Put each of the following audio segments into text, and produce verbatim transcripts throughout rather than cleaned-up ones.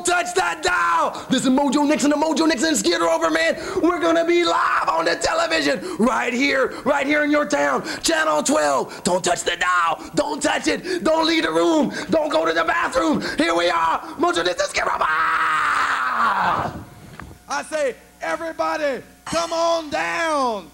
Don't touch that dial. This is Mojo Nixon, the Mojo Nixon and Skid Rover, man. We're gonna be live on the television right here, right here in your town. Channel twelve. Don't touch the dial. Don't touch it. Don't leave the room. Don't go to the bathroom. Here we are, Mojo Nixon, Skid Rover. I say, everybody, come on down.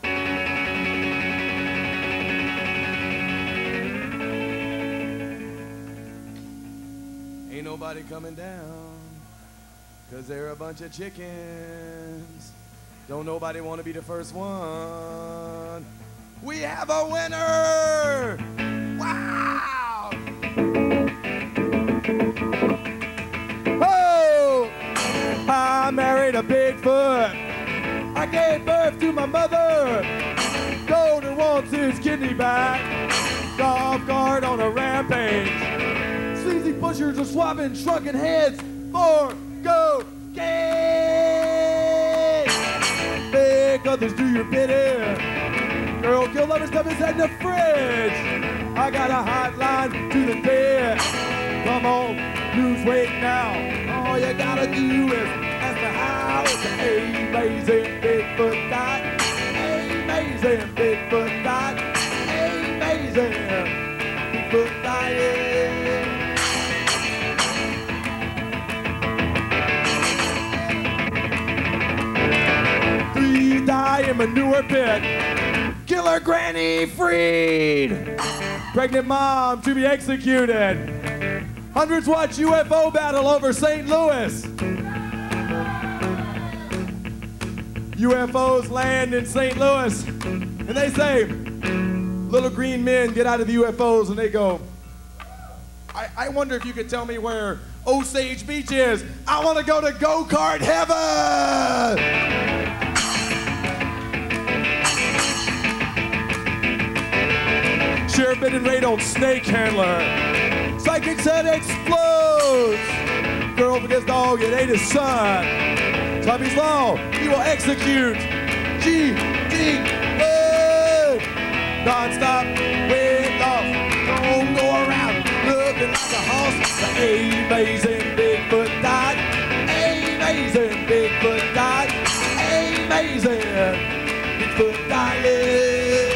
Ain't nobody coming down, cause they're a bunch of chickens. Don't nobody want to be the first one. We have a winner! Wow! Oh! I married a Bigfoot. I gave birth to my mother. Golden wants his kidney back. Off guard on a rampage. Sleazy pushers are swapping shrunken heads for go gay. Make others do your bidding. Girl kill lover, stuff his head in the fridge. I got a hotline to the dead. Come on, lose weight now. All you gotta do is ask me how. It's an amazing Bigfoot diet. Amazing Bigfoot diet. Amazing Bigfoot diet. Three die in manure pit. Killer granny freed. Pregnant mom to be executed. Hundreds watch U F O battle over Saint Louis. U F Os land in Saint Louis, and they say, little green men get out of the U F Os, and they go, I, I wonder if you could tell me where Osage Beach is. I want to go to go-kart heaven! Sheriff been in raid on snake handler. Psychic said explodes. Girl forgets dog, it ate his son. Tommy's law, he will execute. G D A. Non-stop, weight loss. Don't go around looking like a horse. The amazing Bigfoot died. Amazing Bigfoot died. Amazing Bigfoot died.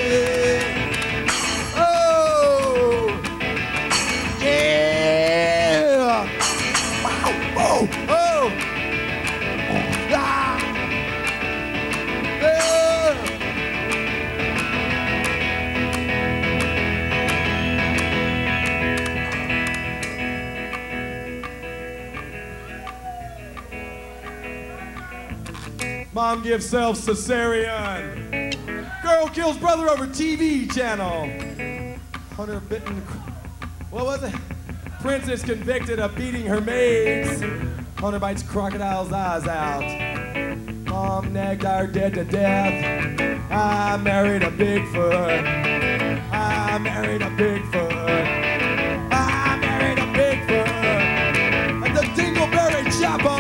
Mom gives self cesarean. Girl kills brother over T V channel. Hunter bitten. What was it? Princess convicted of beating her maids. Hunter bites crocodile's eyes out. Mom nagged our dead to death. I married a Bigfoot. I married a Bigfoot. I married a Bigfoot. At the Dingleberry Chapel.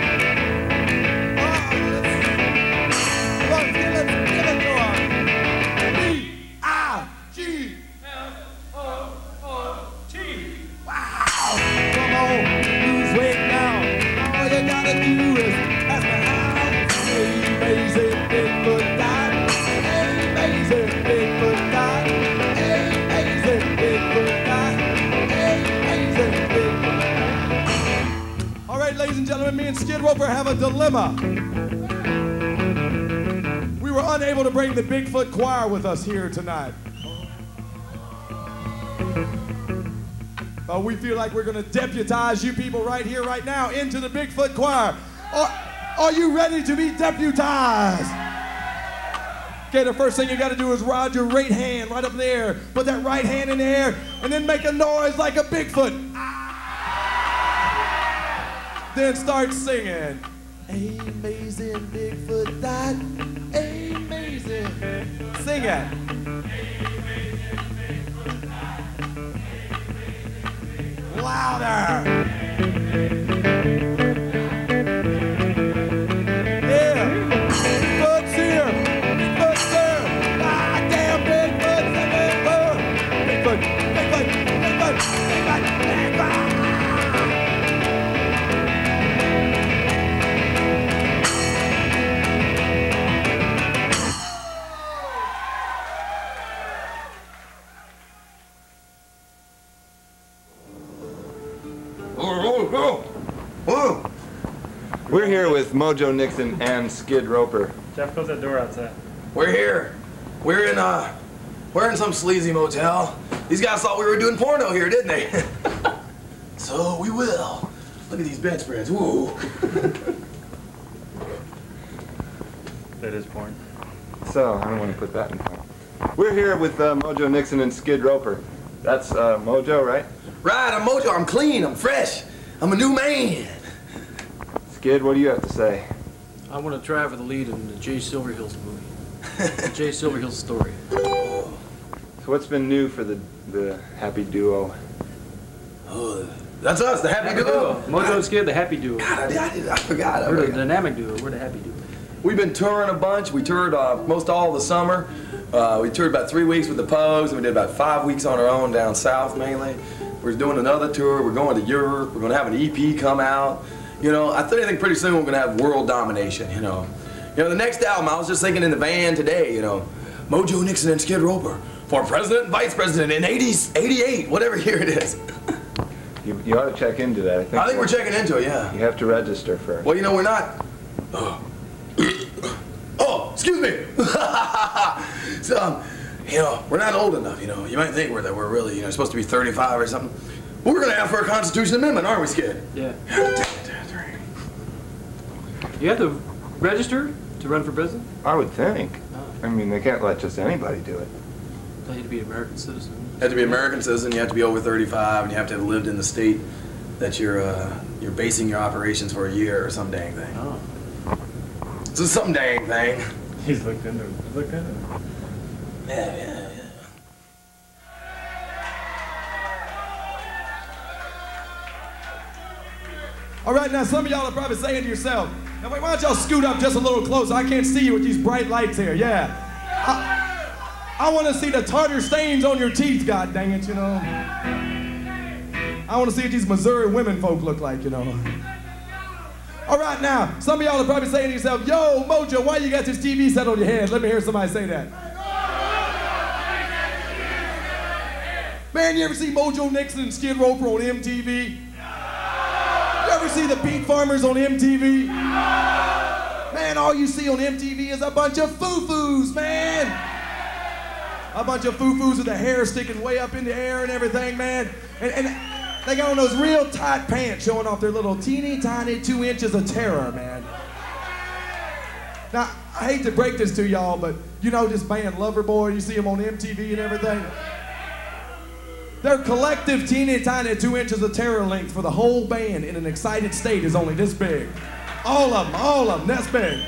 Ladies and gentlemen, me and Skid Rover have a dilemma. We were unable to bring the Bigfoot Choir with us here tonight. But we feel like we're going to deputize you people right here, right now, into the Bigfoot Choir. Are, are you ready to be deputized? Okay, the first thing you got to do is ride your right hand right up there. Put that right hand in the air, and then make a noise like a Bigfoot. Then start singing. Amazing Bigfoot died. Amazing. Sing it. Louder. Yeah. Bigfoot's here. Bigfoot's there. Ah, damn Bigfoot's a Bigfoot. Bigfoot. Bigfoot. Bigfoot. Bigfoot. Bigfoot. whoa, whoa. We're here with Mojo Nixon and Skid Roper. Jeff, close that door outside. We're here. We're in uh, we're in some sleazy motel. These guys thought we were doing porno here, didn't they? So we will. Look at these bedspreads. Whoa. That is porn. So I don't want to put that in front. We're here with uh, Mojo Nixon and Skid Roper. That's uh, Mojo, right? Right. I'm Mojo. I'm clean. I'm fresh. I'm a new man. Skid, what do you have to say? I want to try for the lead in the Jay Silverhill's movie. The Jay Silverhill's story. Oh. So what's been new for the the happy duo? Oh, that's us, the happy, happy duo. duo. Mojo and Skid, the happy duo. God, I, I, did, I forgot. I We're forgot. the dynamic duo. We're the happy duo. We've been touring a bunch. We toured uh, most all of the summer. Uh, we toured about three weeks with the Pogues, and we did about five weeks on our own down south mainly. We're doing another tour. We're going to Europe. We're going to have an E P come out. You know, I think pretty soon we're going to have world domination, you know. You know, the next album, I was just thinking in the van today, you know, Mojo Nixon and Skid Roper for president and vice president in eighties, eighty-eight, whatever year it is. You, you ought to check into that. I think, I think we're checking into it, yeah. You have to register first. Well, you know, we're not... Oh, oh excuse me. So, um, you know, we're not old enough, you know. You might think we're, that we're really, you know, supposed to be thirty-five or something. But we're going to have for a Constitution Amendment, aren't we, Skid? Yeah. You have to register to run for president? I would think. Oh. I mean, they can't let just anybody do it. You have to be an American citizen. You have to be an American citizen, you have to be over thirty-five, and you have to have lived in the state that you're uh, you're basing your operations for a year or some dang thing. Oh. So some dang thing. He's looked into it. He's looked into it. Yeah, yeah, yeah. All right, now some of y'all are probably saying to yourself, now wait, why don't y'all scoot up just a little closer? I can't see you with these bright lights here, yeah. I, I want to see the tartar stains on your teeth, god dang it, you know. I want to see what these Missouri women folk look like, you know. All right, now, some of y'all are probably saying to yourself, yo, Mojo, why you got this T V set on your head? Let me hear somebody say that. Man, you ever see Mojo Nixon and Skid Roper on M T V? You ever see the Pink Farmers on M T V? Man, all you see on M T V is a bunch of foo-foos, man. A bunch of foo-foos with the hair sticking way up in the air and everything, man. And, and they got on those real tight pants showing off their little teeny tiny two inches of terror, man. Now, I hate to break this to y'all, but you know this band Loverboy, you see them on M T V and everything? Their collective teeny tiny two inches of terror length for the whole band in an excited state is only this big. All of them, all of them, that's big.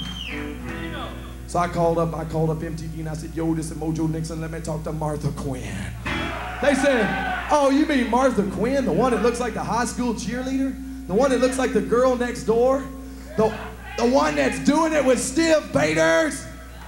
So I called up, I called up M T V and I said, yo, this is Mojo Nixon, let me talk to Martha Quinn. They said, oh, you mean Martha Quinn, the one that looks like the high school cheerleader? The one that looks like the girl next door? The, the one that's doing it with stiff baiters?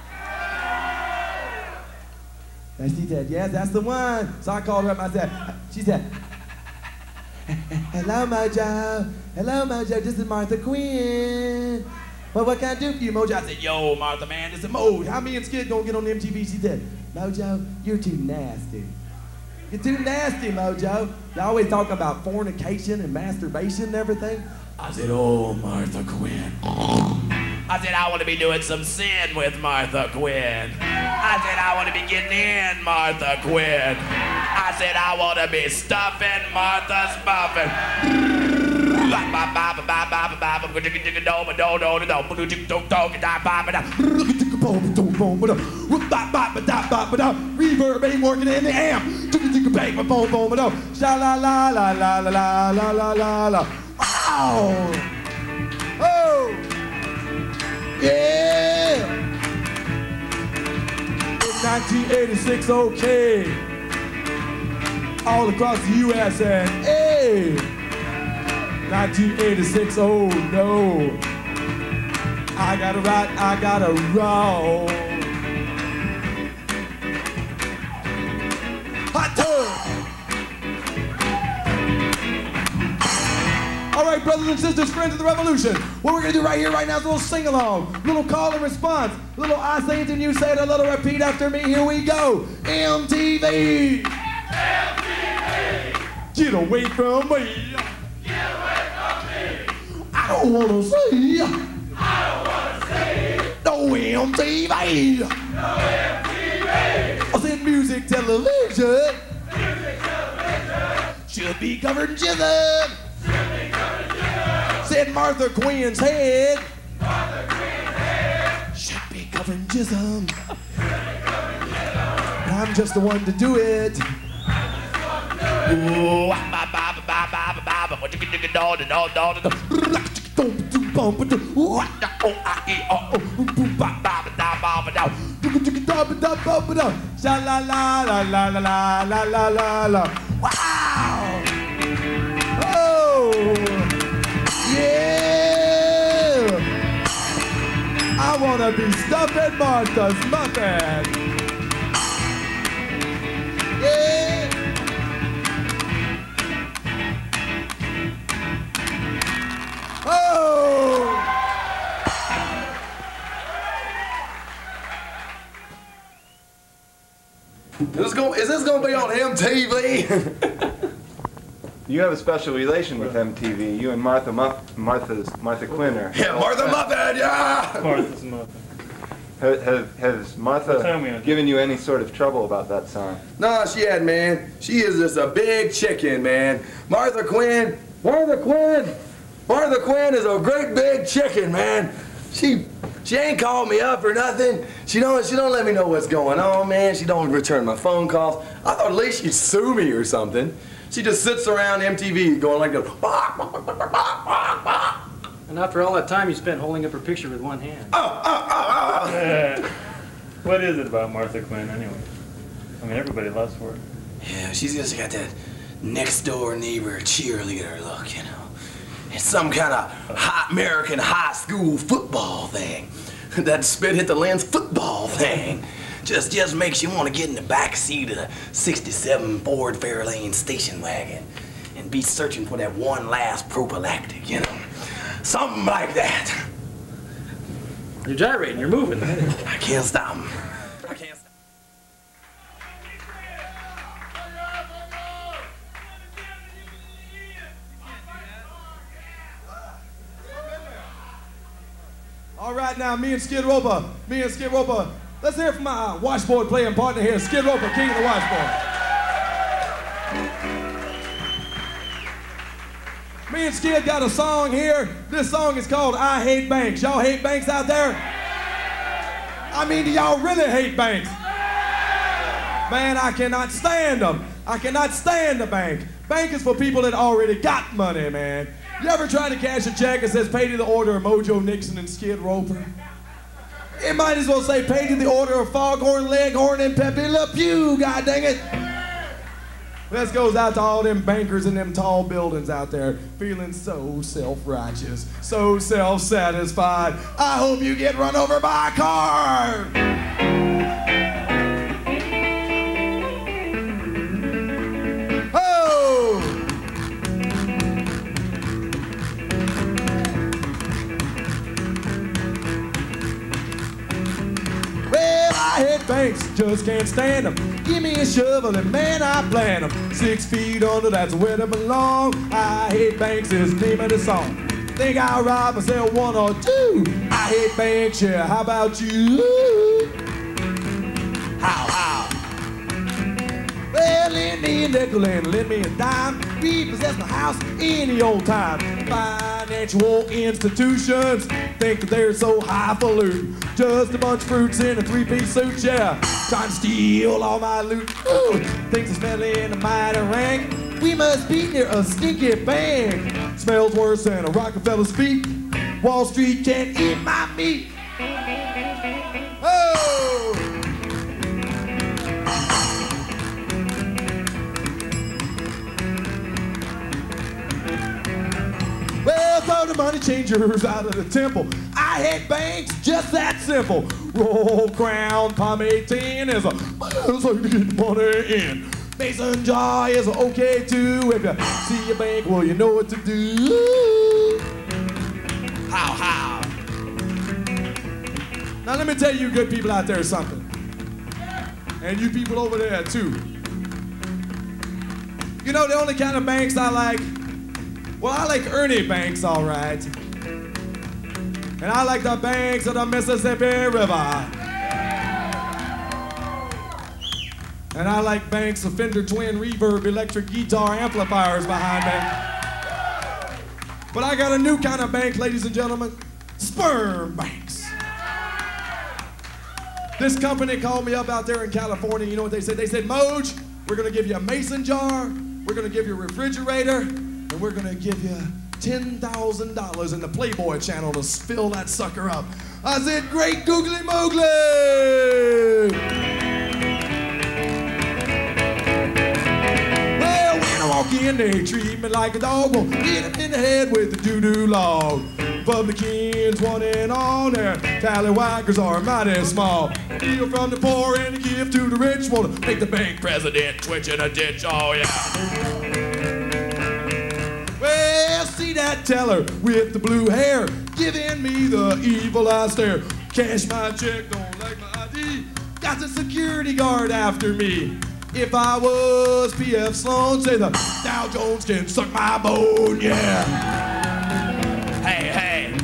And she said, yes, that's the one. So I called her up and I said, she said, hello, Mojo. Hello, Mojo. This is Martha Quinn. Well, what can I do for you, Mojo? I said, yo, Martha, man, this is Mojo. How me and Skid gonna get on M T V? She said, Mojo, you're too nasty. You're too nasty, Mojo. You always talk about fornication and masturbation and everything. I said, oh, Martha Quinn. I said, I want to be doing some sin with Martha Quinn. I said, I want to be getting in Martha Quinn. I said, I want to be stuffing Martha's muffin. Reverb ain't working in the amp. Sha la la la la la la la la la la. Oh! Oh! Yeah! In nineteen eighty-six, okay. All across the U S and hey! nineteen eighty-six, oh no. I gotta right, I gotta roll. Hot tub! All right, brothers and sisters, friends of the revolution, what we're gonna do right here, right now is a little sing-along, little call and response, little I say it and you say it, a little repeat after me, here we go. M T V! M T V! Get away from me! Get away! don't wanna see. I don't wanna see. No M T V. No M T V. I said music television. Music television. Should be covered in jism. Should be covered in jism. Said Martha Quinn's head. Martha Quinn's head. Should be covered in jism. Should be covered in jism. I'm just the one to do it. Ooh, what you can do, dog, dog, dog, dog. Sha la la la la la la la la la la. Wow! Oh! Yeah! I wanna be stuffed at Martha's muffin. Yeah! Oh! Is this gonna, is this gonna be on M T V? You have a special relation with M T V. You and Martha Muff, Martha's Martha Quinn are. Yeah, Martha Muffin, yeah! Martha's Muffin. Have, have, has What time we Martha on? given you any sort of trouble about that song? No, she had, man. She is just a big chicken, man. Martha Quinn, Martha Quinn, Martha Quinn is a great big chicken, man. She, she ain't called me up or nothing. She don't, she don't let me know what's going on, man. She don't return my phone calls. I thought at least she'd sue me or something. She just sits around M T V going like this. And after all that time you spent holding up her picture with one hand. Oh, oh, oh, oh. Uh, what is it about Martha Quinn anyway? I mean, everybody loves for her. Yeah, she's just got that next door neighbor cheerleader look, you know. It's some kind of high American high school football thing. That spit hit the lens football thing. Just just makes you want to get in the back seat of the sixty-seven Ford Fairlane station wagon and be searching for that one last prophylactic, you know. Something like that. You're gyrating, you're moving. I can't stop 'em. I can't stop. All right, now, me and Skid Roper, me and Skid Roper, let's hear from my washboard playing partner here, Skid Roper, king of the washboard. Me and Skid got a song here. This song is called I Hate Banks. Y'all hate banks out there? I mean, do y'all really hate banks? Man, I cannot stand them. I cannot stand the bank. Bank is for people that already got money, man. You ever try to cash a check that says pay to the order of Mojo Nixon and Skid Roper? It might as well say pay to the order of Foghorn Leghorn and Pepe Le Pew, god dang it. This goes out to all them bankers in them tall buildings out there feeling so self-righteous, so self-satisfied. I hope you get run over by a car. Oh! Well, I hate banks, just can't stand them. Give me a shovel and man, I plant them. Six feet under, that's where they belong. I hate banks is the name of the song. Think I'll rob or sell one or two. I hate banks, yeah, how about you? How, how? Well, lend me a nickel and lend me a dime. Repossess my house any old time. Financial institutions think that they're so highfalutin. Just a bunch of fruits in a three-piece suit, yeah. Trying to steal all my loot. Ooh, things are smelly and a mighty rank. We must be near a stinky bank. Smells worse than a Rockefeller's feet. Wall Street can't eat my meat. Oh! Well, throw the money changers out of the temple. I hate banks, just that simple. Roll crown, pomade tin is a best way to get money in. Mason jar is okay too. If you see a bank, well, you know what to do. How, how? Now let me tell you good people out there something. And you people over there too. You know the only kind of banks I like? Well, I like Ernie Banks, all right. And I like the banks of the Mississippi River. And I like banks of Fender Twin Reverb electric guitar amplifiers behind me. But I got a new kind of bank, ladies and gentlemen. Sperm banks. This company called me up out there in California. You know what they said? They said, Moj, we're gonna give you a mason jar, we're gonna give you a refrigerator, and we're gonna give you ten thousand dollars in the Playboy channel to fill that sucker up. I said, great googly moogly! Well, when I walk in, they treat me like a dog. Won't hit him in the head with a doo-doo log. Republicans one and all, their tallywhackers are mighty small. Steal from the poor and give to the rich. Wanna make the bank president twitch in a ditch, oh yeah. Well, see that teller with the blue hair giving me the evil eye stare. Cash my check, don't like my I D. Got the security guard after me. If I was P F Sloan, say the Dow Jones can suck my bone, yeah. Hey, hey.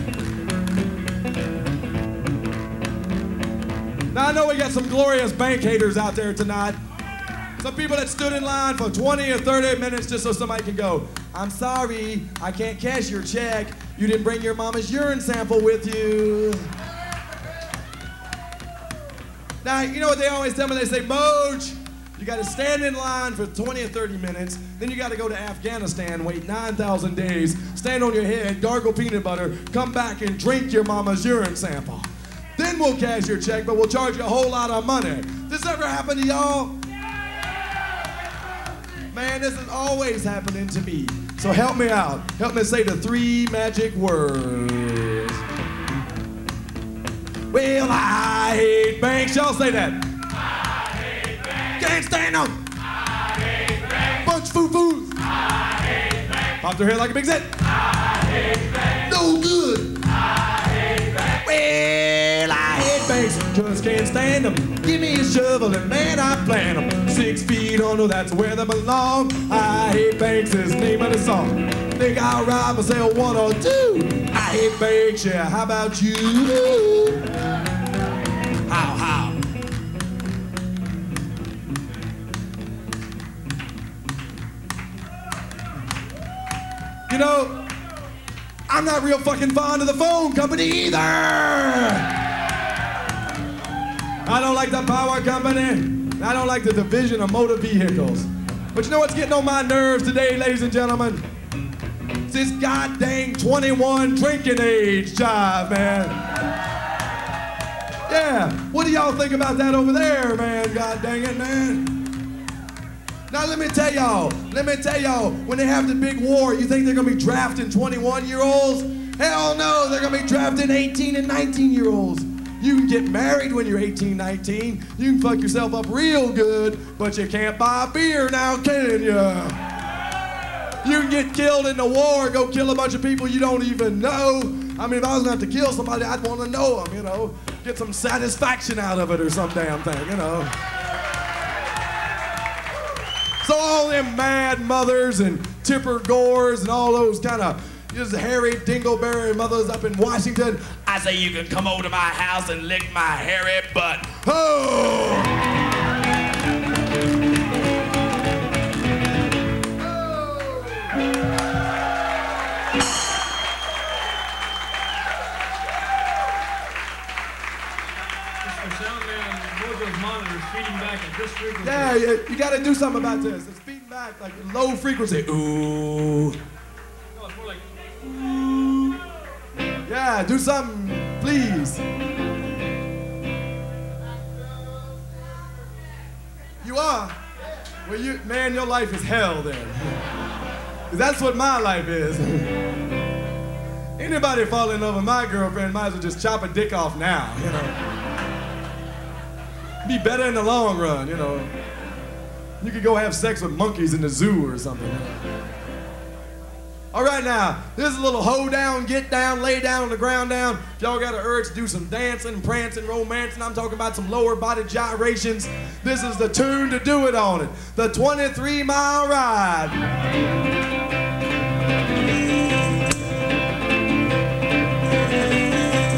Now I know we got some glorious bank haters out there tonight. Some people that stood in line for twenty or thirty minutes just so somebody can go, I'm sorry, I can't cash your check. You didn't bring your mama's urine sample with you. Now, you know what they always tell me? They say, Moj, you gotta stand in line for twenty or thirty minutes, then you gotta go to Afghanistan, wait nine thousand days, stand on your head, gargle peanut butter, come back and drink your mama's urine sample. Then we'll cash your check, but we'll charge you a whole lot of money. This ever happen to y'all? Man, this is always happening to me. So help me out. Help me say the three magic words. Well, I hate banks. Y'all say that. I hate banks. Can't stand them. I hate banks. Bunch of foo-foos. I hate banks. Pop their head like a big zit. I hate banks. No good. I hate banks. Well, I hate banks. Just can't stand them. Give me a shovel and man, I plant them. Six feet under, that's where they belong. I hate banks is the name of the song. Think I'll rhyme and say one or two. I hate banks, yeah, how about you? How, how? You know, I'm not real fucking fond of the phone company either. I don't like the power company. I don't like the division of motor vehicles. But you know what's getting on my nerves today, ladies and gentlemen? It's this goddamn twenty-one drinking age jive, man. Yeah, what do y'all think about that over there, man? God dang it, man. Now let me tell y'all, let me tell y'all, when they have the big war, you think they're gonna be drafting twenty-one-year-olds? Hell no, they're gonna be drafting eighteen and nineteen-year-olds. You can get married when you're eighteen, nineteen. You can fuck yourself up real good, but you can't buy beer now, can ya? You can get killed in the war, go kill a bunch of people you don't even know. I mean, if I was gonna have to kill somebody, I'd want to know them, you know? Get some satisfaction out of it or some damn thing, you know? So all them mad mothers and Tipper Gores and all those kind of just hairy dingleberry mothers up in Washington, I say you can come over to my house and lick my hairy butt. Oh! Yeah, you, you got to do something about this. It's feeding back like low frequency. Ooh. No, it's more like. Yeah, do something, please. You are? Well, you, man, your life is hell then. 'Cause that's what my life is. Anybody fall in love with my girlfriend might as well just chop a dick off now, you know. Be better in the long run, you know. You could go have sex with monkeys in the zoo or something. You know? All right now, this is a little hoe down, get down, lay down on the ground down. If y'all got an urge to do some dancing, prancing, romancing, I'm talking about some lower body gyrations. This is the tune to do it on it. The twenty-three mile ride.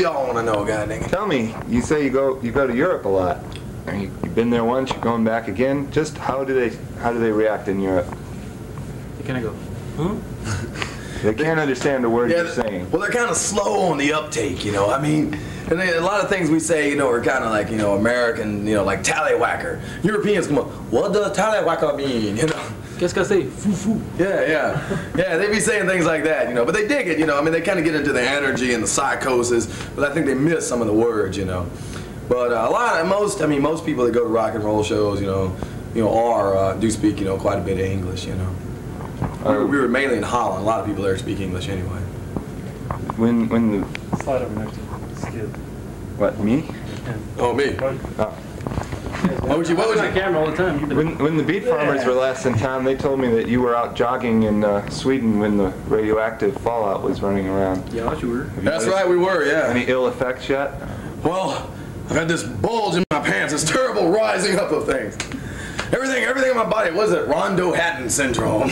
do y'all want to know, god dang it? Tell me, you say you go you go to Europe a lot. Are you, you've been there once, you're going back again. Just how do they how do they react in Europe? They kind of go, huh? They can't understand the word Yeah, you're saying. well, they're kind of slow on the uptake, you know. I mean, and they, a lot of things we say, you know, are kind of like, you know, American, you know, like tallywhacker. Europeans come on, what does tallywhacker mean, you know? Qu'est-ce que c'est? Fou fou. Yeah, yeah, yeah. They be saying things like that, you know. But they dig it, you know. I mean, they kind of get into the energy and the psychosis, but I think they miss some of the words, you know. But uh, a lot of most, I mean, most people that go to rock and roll shows, you know, you know, are uh, do speak, you know, quite a bit of English, you know. We were, we were mainly in Holland. A lot of people there speak English anyway. When when the Slide over next to Skid. what me? Oh, me. Oh. What would you? What would on you? camera all the time. You've been When when the Beat Farmers were last in town, they told me that you were out jogging in uh, Sweden when the radioactive fallout was running around. yeah, sure. Have you That's noticed right. We were. Yeah. Any ill effects yet? Well, I've had this bulge in my pants. This terrible rising up of things. Everything, everything in my body. What is it? Rondo Hatton syndrome.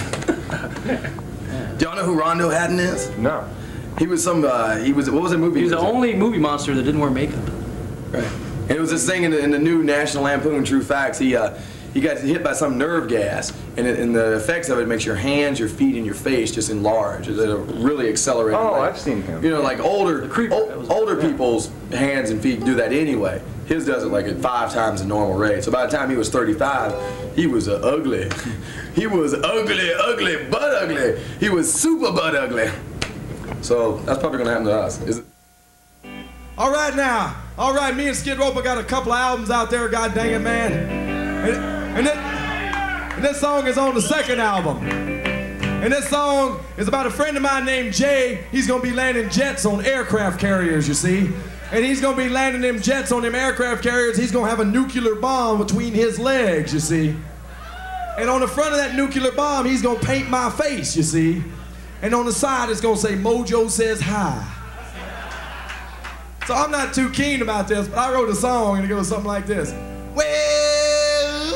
Do y'all know who Rondo Hatton is? No. He was some. Uh, he was. What was the movie? He was the it? only movie monster that didn't wear makeup. Right. And it was this thing in the, in the new National Lampoon True Facts. He uh, he got hit by some nerve gas, and, it, and the effects of it makes your hands, your feet, and your face just enlarge at a really accelerated Oh, rate. I've seen him. You know, like older creeper, ol- that was- older yeah. people's hands and feet do that anyway. His does it like at five times the normal rate. So by the time he was thirty-five, he was uh, ugly. He was ugly, ugly, butt ugly. He was super butt ugly. So that's probably gonna happen to us. Is it? All right now, all right, me and Skid Roper got a couple of albums out there, god dang it, man. And, and, this, and this song is on the second album. And this song is about a friend of mine named Jay. He's gonna be landing jets on aircraft carriers, you see. And he's gonna be landing them jets on them aircraft carriers. He's gonna have a nuclear bomb between his legs, you see. And on the front of that nuclear bomb, he's gonna paint my face, you see. And on the side, it's gonna say, Mojo says hi. So I'm not too keen about this, but I wrote a song and it goes something like this. Well,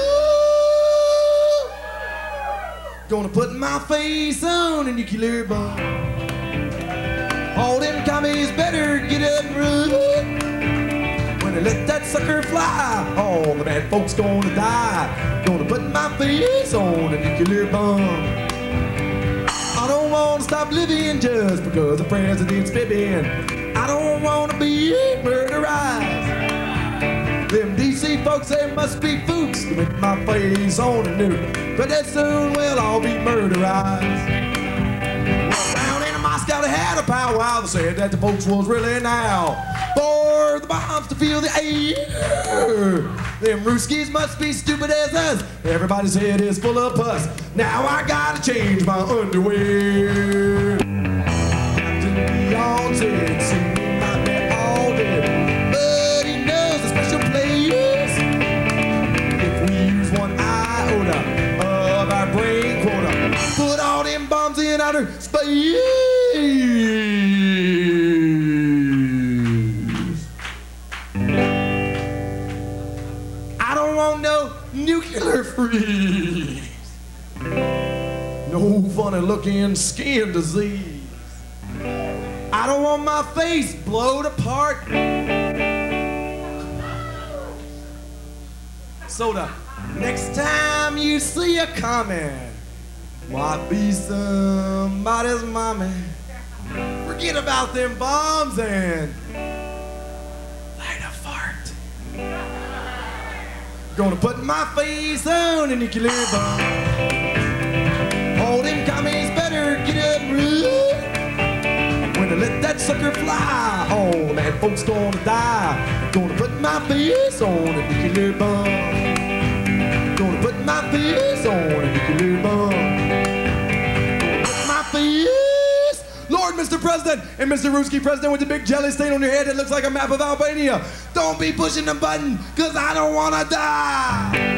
gonna put my face on a nuclear bomb. All them commies better get up and run. When they let that sucker fly, all the bad folks gonna die. Gonna put my face on a nuclear bomb. I don't wanna stop living just because the president's fibbing. I don't wanna be murderized. Them D C folks, they must be fools to make my face on a nuke. But that soon, well, I'll be murderized. Well, down in Moscow, they had a powwow. They said that the folks was really now for the bombs to fill the air. Them Ruskies must be stupid as us. Everybody's head is full of pus. Now I gotta change my underwear. Captain Beyonce singing my bed all day, but he knows a special place. If we use one iota of our brain quota, put all them bombs in outer space. I don't want no nuclear freeze. No funny looking skin disease. I don't want my face blowed apart. So the next time you see a comment, might be somebody's mommy. Forget about them bombs and light a fart. Gonna put my face on a nuclear bomb. All them commies better get up and run. When they let that sucker fly, all the bad folks gonna die. Gonna put my face on a nuclear bomb. Gonna put my face on a nuclear bomb. Gonna put my face. Lord, Mister President, and Mister Ruski, President with the big jelly stain on your head that looks like a map of Albania. Don't be pushing the button, cause I don't wanna die.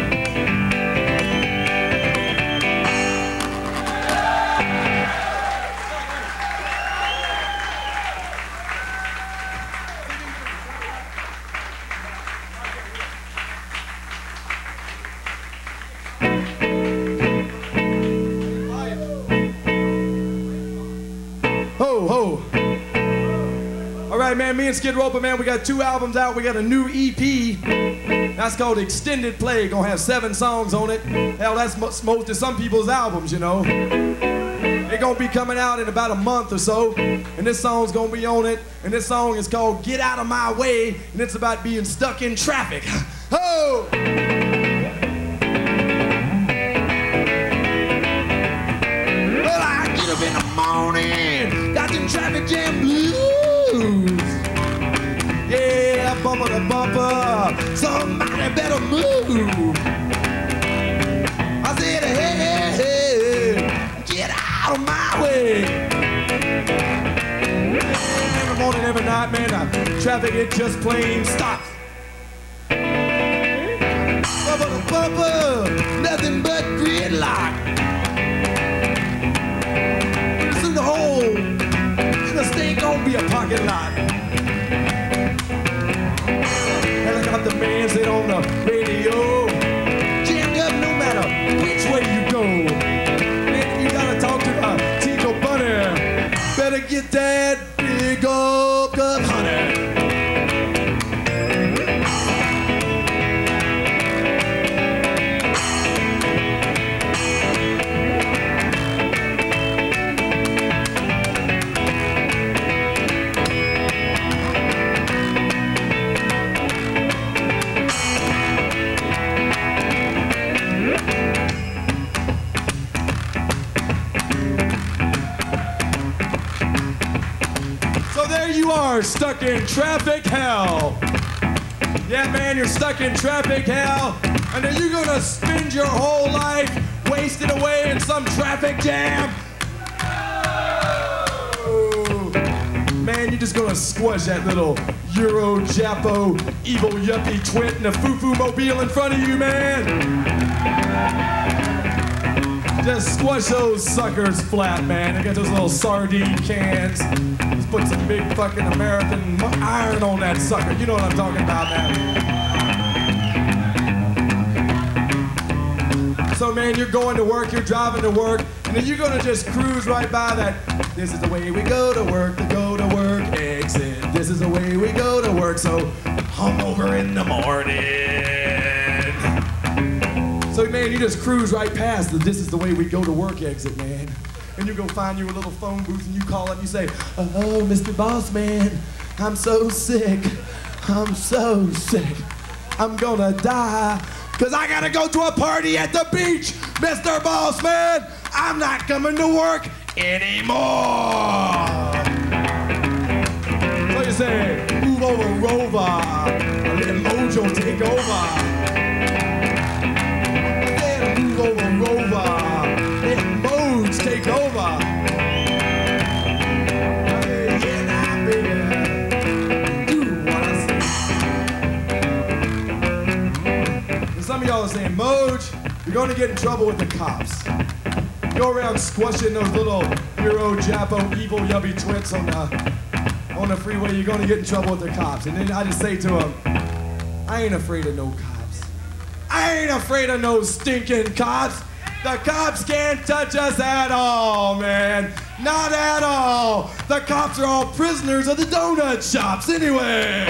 Ho, ho. All right, man, man, me and Skid Roper, man, we got two albums out. We got a new E P. That's called Extended Play. Gonna have seven songs on it. Hell, that's most most of some people's albums, you know. They're gonna be coming out in about a month or so, and this song's gonna be on it. And this song is called Get Out of My Way, and it's about being stuck in traffic. Oh! Well, I get up in the morning, got them traffic jam blues. Yeah, bumper to bumper, somebody better move. I said, hey, hey, hey, get out of my way. Every morning, every night, man, the traffic, it just plain stops. Bumper to bumper, nothing but gridlock. Soon the whole, this ain't gonna be a parking lot. The man said on the radio, jammed up no matter which way you go. And you gotta talk to uh, Tico Bunny, better get that big old cup, honey. You are stuck in traffic hell. Yeah, man, you're stuck in traffic hell. And are you gonna spend your whole life wasted away in some traffic jam? Oh, man, you're just gonna squash that little Euro Japo evil yuppie twit in a foo-foo mobile in front of you, man. Just squash those suckers flat, man. They got those little sardine cans. Just put some big fucking American iron on that sucker. You know what I'm talking about, man. So, man, you're going to work, you're driving to work, and then you're gonna just cruise right by that. This is the way we go to work, the go to work exit. This is the way we go to work, so hungover in the morning. So, man, you just cruise right past the this is the way we go to work exit, man. And you go find you a little phone booth and you call up and you say, oh, Mister Boss Man, I'm so sick. I'm so sick. I'm gonna die because I gotta go to a party at the beach. Mister Boss Man, I'm not coming to work anymore. So you say, move over, Rover. Let Mojo take over. Move over, Rover. Let Mojo take over. Hey, yeah, baby. Do what I say. And some of y'all are saying, Moj, you're going to get in trouble with the cops. Go around squashing those little Euro, Japo, evil, yubby twits on the, on the freeway. You're going to get in trouble with the cops. And then I just say to them, I ain't afraid of no cops. I ain't afraid of no stinking cops. The cops can't touch us at all, man. Not at all. The cops are all prisoners of the donut shops anyway.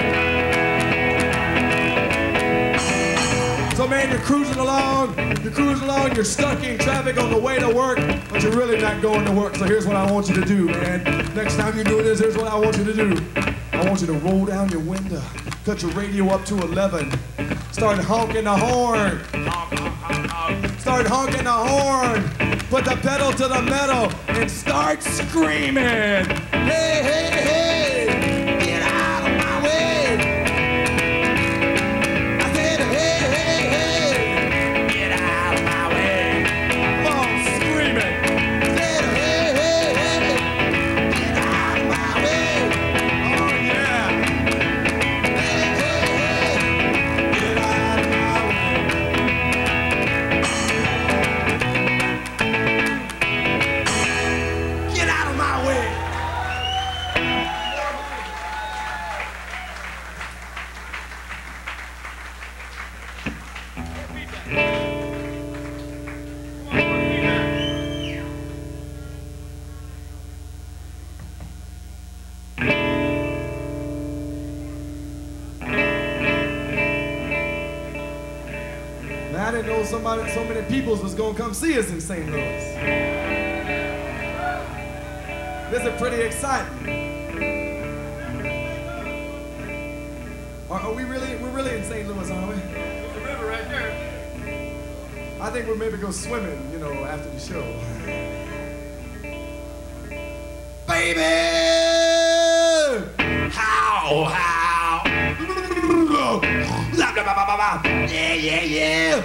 So, man, you're cruising along. You're cruising along. You're stuck in traffic on the way to work, but you're really not going to work. So here's what I want you to do, man. Next time you're doing this, here's what I want you to do. I want you to roll down your window. Cut your radio up to eleven. Start honking the horn. Honk, honk, honk, honk. Start honking the horn. Put the pedal to the metal and start screaming. Hey, hey, hey, get out of my way. I said, hey, hey, hey, get out of my way. Come on, scream it. I said, hey, hey, hey, get out of my way. Oh, yeah. Hey, hey, hey, get out of my way. Get out of my way. I didn't know somebody, so many peoples was gonna come see us in Saint Louis. This is pretty exciting. Are, are we really, we're really in Saint Louis, aren't we? There's the river right there. I think we'll maybe go swimming, you know, after the show. Baby! How, how? Yeah, yeah, yeah.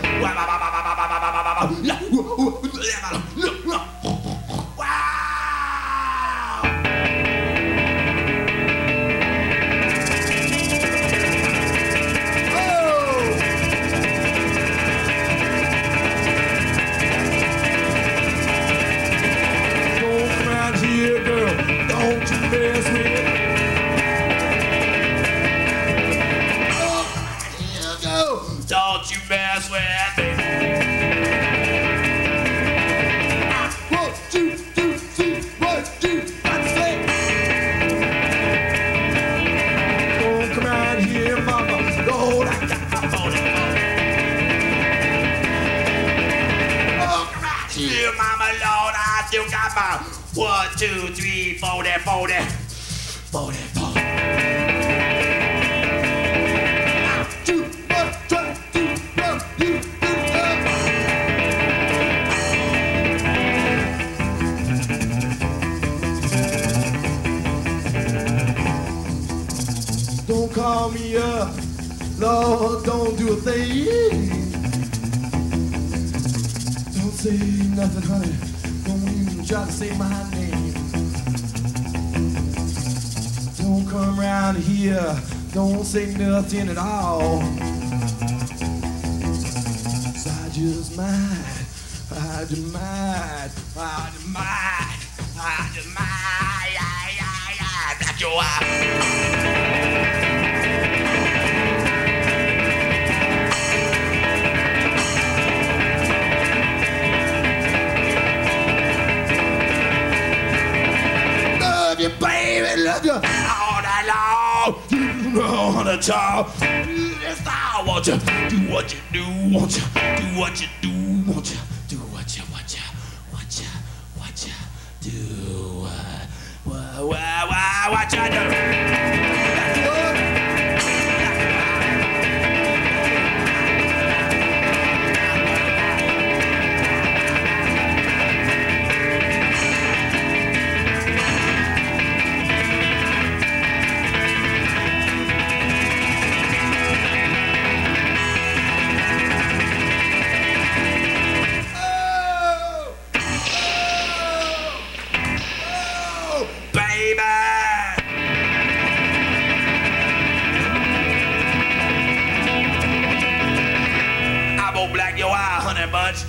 Don't you mess with me. One, two, two, three, one, two, one, say. Don't come out here, mama. Lord, I got my body. Oh, come out here, mama, Lord, I still got my one, two, three, forty, forty, forty, forty. Don't call me up, Lord, don't do a thing. Don't say nothing, honey, don't even try to say my name. Don't come around here, don't say nothing at all. 'Cause I just might, I just might, I just might, I just might, I, I, I, black your eye. You, baby, love you all night long. You know the child. Yes, I want you. Do what you do, want you. Do what you do, want you. Do what you, what you, what you, what you. Do what, what, what, what, what you do. Black your eye, honey bunch.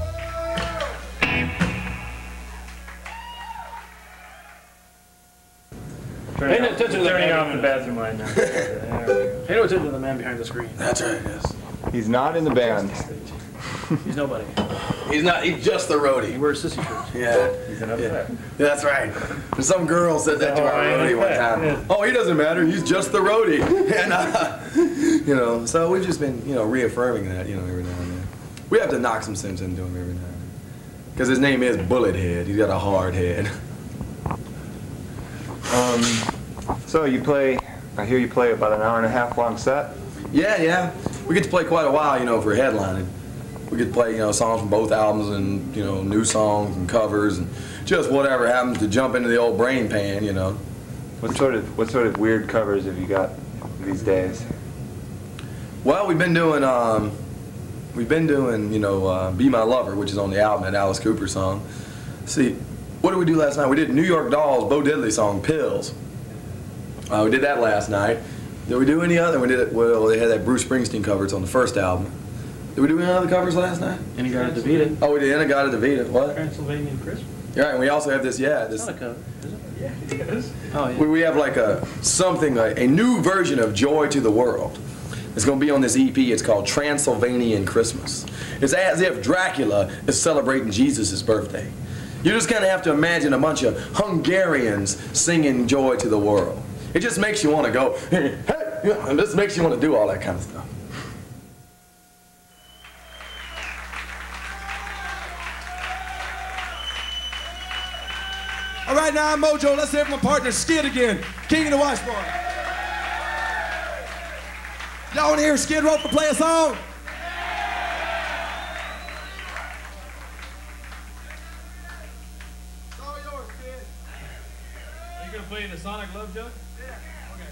Turning, Pay no off, attention to the turning man off the behind bathroom light now. There we go. Pay no attention to the man behind the screen. That's right, yes. He's not in the band. He's nobody. He's not, he's just the He roadie. wears sissy shirts. Yeah. He's an upset. That's right. Some girl said that to Oh, our I roadie one understand. time. Oh, he doesn't matter. He's just the roadie. And, uh, you know, so we've just been, you know, reaffirming that, you know, every now and then. We have to knock some sense into him every now and then. Because his name is Bullet Head. He's got a hard head. Um, so you play, I hear you play about an hour and a half long set? Yeah, yeah. We get to play quite a while, you know, for headlining. We get to play, you know, songs from both albums and, you know, new songs and covers and just whatever happens to jump into the old brain pan, you know. What sort of, what sort of weird covers have you got these days? Well, we've been doing, um, we've been doing, you know, uh, Be My Lover, which is on the album, that Alice Cooper song. See, what did we do last night? We did New York Dolls' Bo Diddley song, Pills. Uh, we did that last night. Did we do any other? We did it, well, they had that Bruce Springsteen cover. It's on the first album. Did we do any other covers last night? And he got it defeated. Oh, we did Inagata Davida. What? Transylvanian Christmas. Yeah, and we also have this, yeah, It's this. not a cover, is it? Yeah, it is. Oh, yeah. We, we have like a, something, like a new version of Joy to the World. It's going to be on this E P. It's called Transylvanian Christmas. It's as if Dracula is celebrating Jesus' birthday. You just kind of have to imagine a bunch of Hungarians singing Joy to the World. It just makes you want to go, hey, hey, and this makes you want to do all that kind of stuff. right now, Mojo, let's hear from my partner, Skid again. King of the Washboard. Y'all want to hear Skid Row play a song? It's all yours, Skid. Are you going to play the Sonic Love Jug? Yeah. Okay.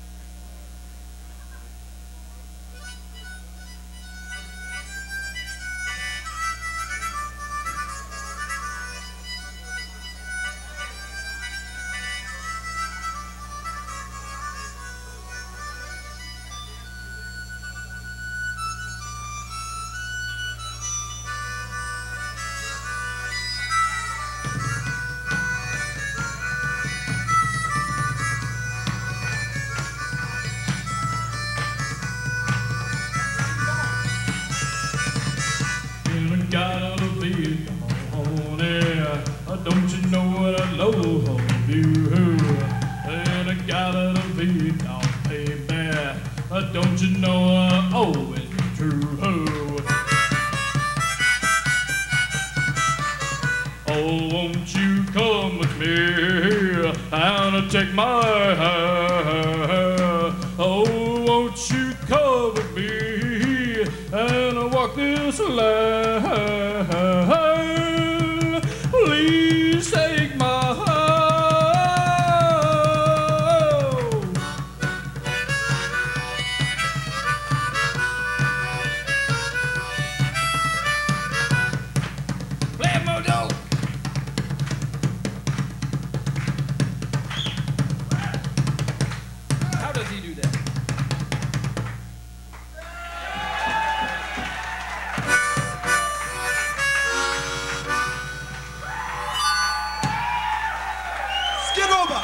Gotta be on there. Don't you know what I love you? And I gotta be down, baby. Don't you know I always be true? Oh, won't you come with me and take my hand? Oh, won't you come with me and walk this line? Please take my hand. Play it, Mojo. How does he do that? Skid Row.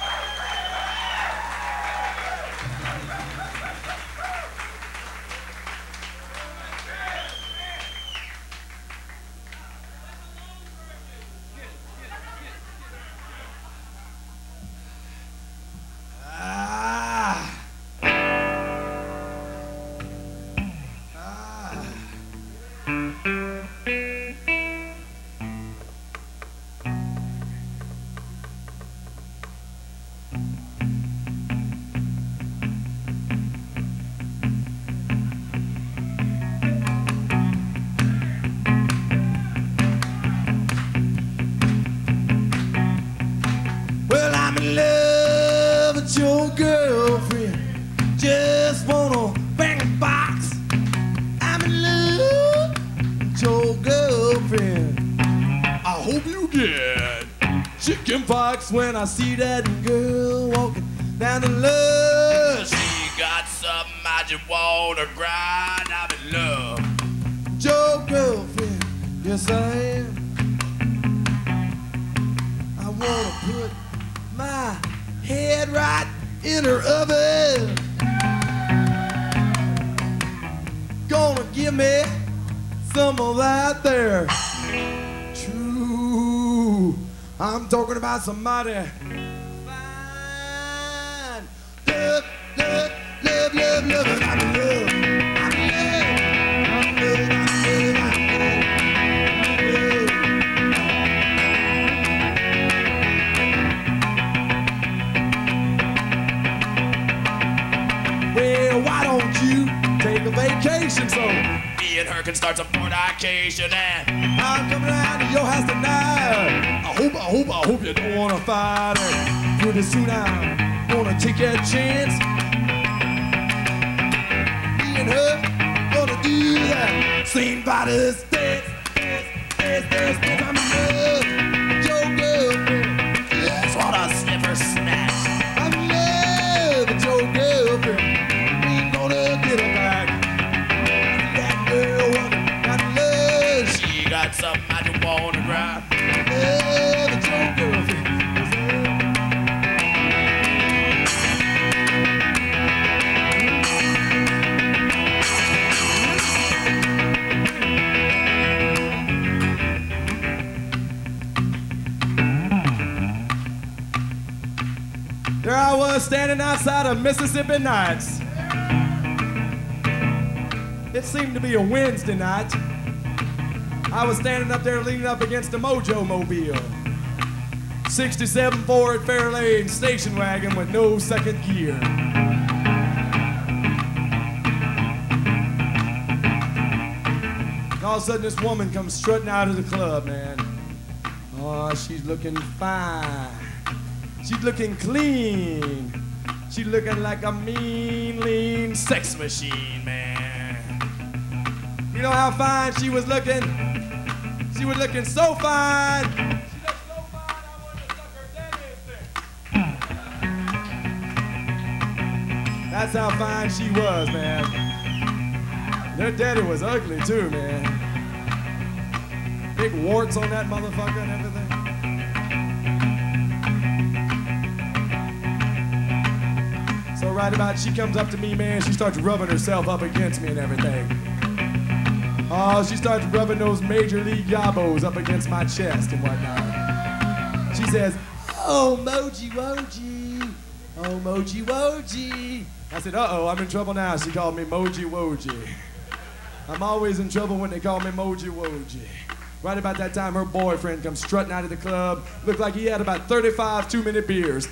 Ah. Ah. Well, I'm in love with your girlfriend. Just wanna bang a box. I'm in love with your girlfriend. I hope you get chicken pox when I see that girl walking down the love. She got something I just wanna grind. I'm in love with your girlfriend. Yes, I am. I wanna put my head right in her oven. Gonna give me some of that there. True, I'm talking about somebody fine. Love, love, love, love, love, and I'm in love. I'm in love. I'm in love. I'm in love. I'm in love. Well, why don't you take a vacation so me and her can start some fornication? And I'm coming around to your house tonight. I hope, I hope, I hope you don't wanna fight it. Pretty soon I'm gonna take that chance. Me and her gonna do that same body dance, dance, dance, dance, dance. I'm in love with your girlfriend. Just wanna sniff her snatch. I'm in love with your girlfriend. Get her back. That girl walking down the love. She got something I just wanna grab. Love with your girlfriend. There I was standing outside of Mississippi Nights. It seemed to be a Wednesday night. I was standing up there leaning up against the Mojo Mobile, sixty-seven Ford Fairlane station wagon with no second gear. And all of a sudden, this woman comes strutting out of the club, man. Oh, she's looking fine. She's looking clean. She's looking like a mean, lean sex machine, man. You know how fine she was looking? She was looking so fine. She looked so fine, I wanted to suck her daddy's dick. That's how fine she was, man. Their daddy was ugly too, man. Big warts on that motherfucker and everything. So right about she comes up to me, man, she starts rubbing herself up against me and everything. Oh, she starts rubbing those major league yabos up against my chest and whatnot. She says, oh, Moji Woji, oh, Moji Woji. I said, uh-oh, I'm in trouble now. She called me Moji Woji. I'm always in trouble when they call me Moji Woji. Right about that time, her boyfriend comes strutting out of the club. Looked like he had about thirty-five two-minute beers.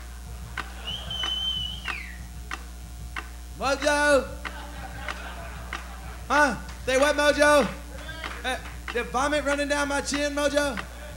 Mojo! Huh? Say what, Mojo? Uh, the vomit running down my chin, Mojo?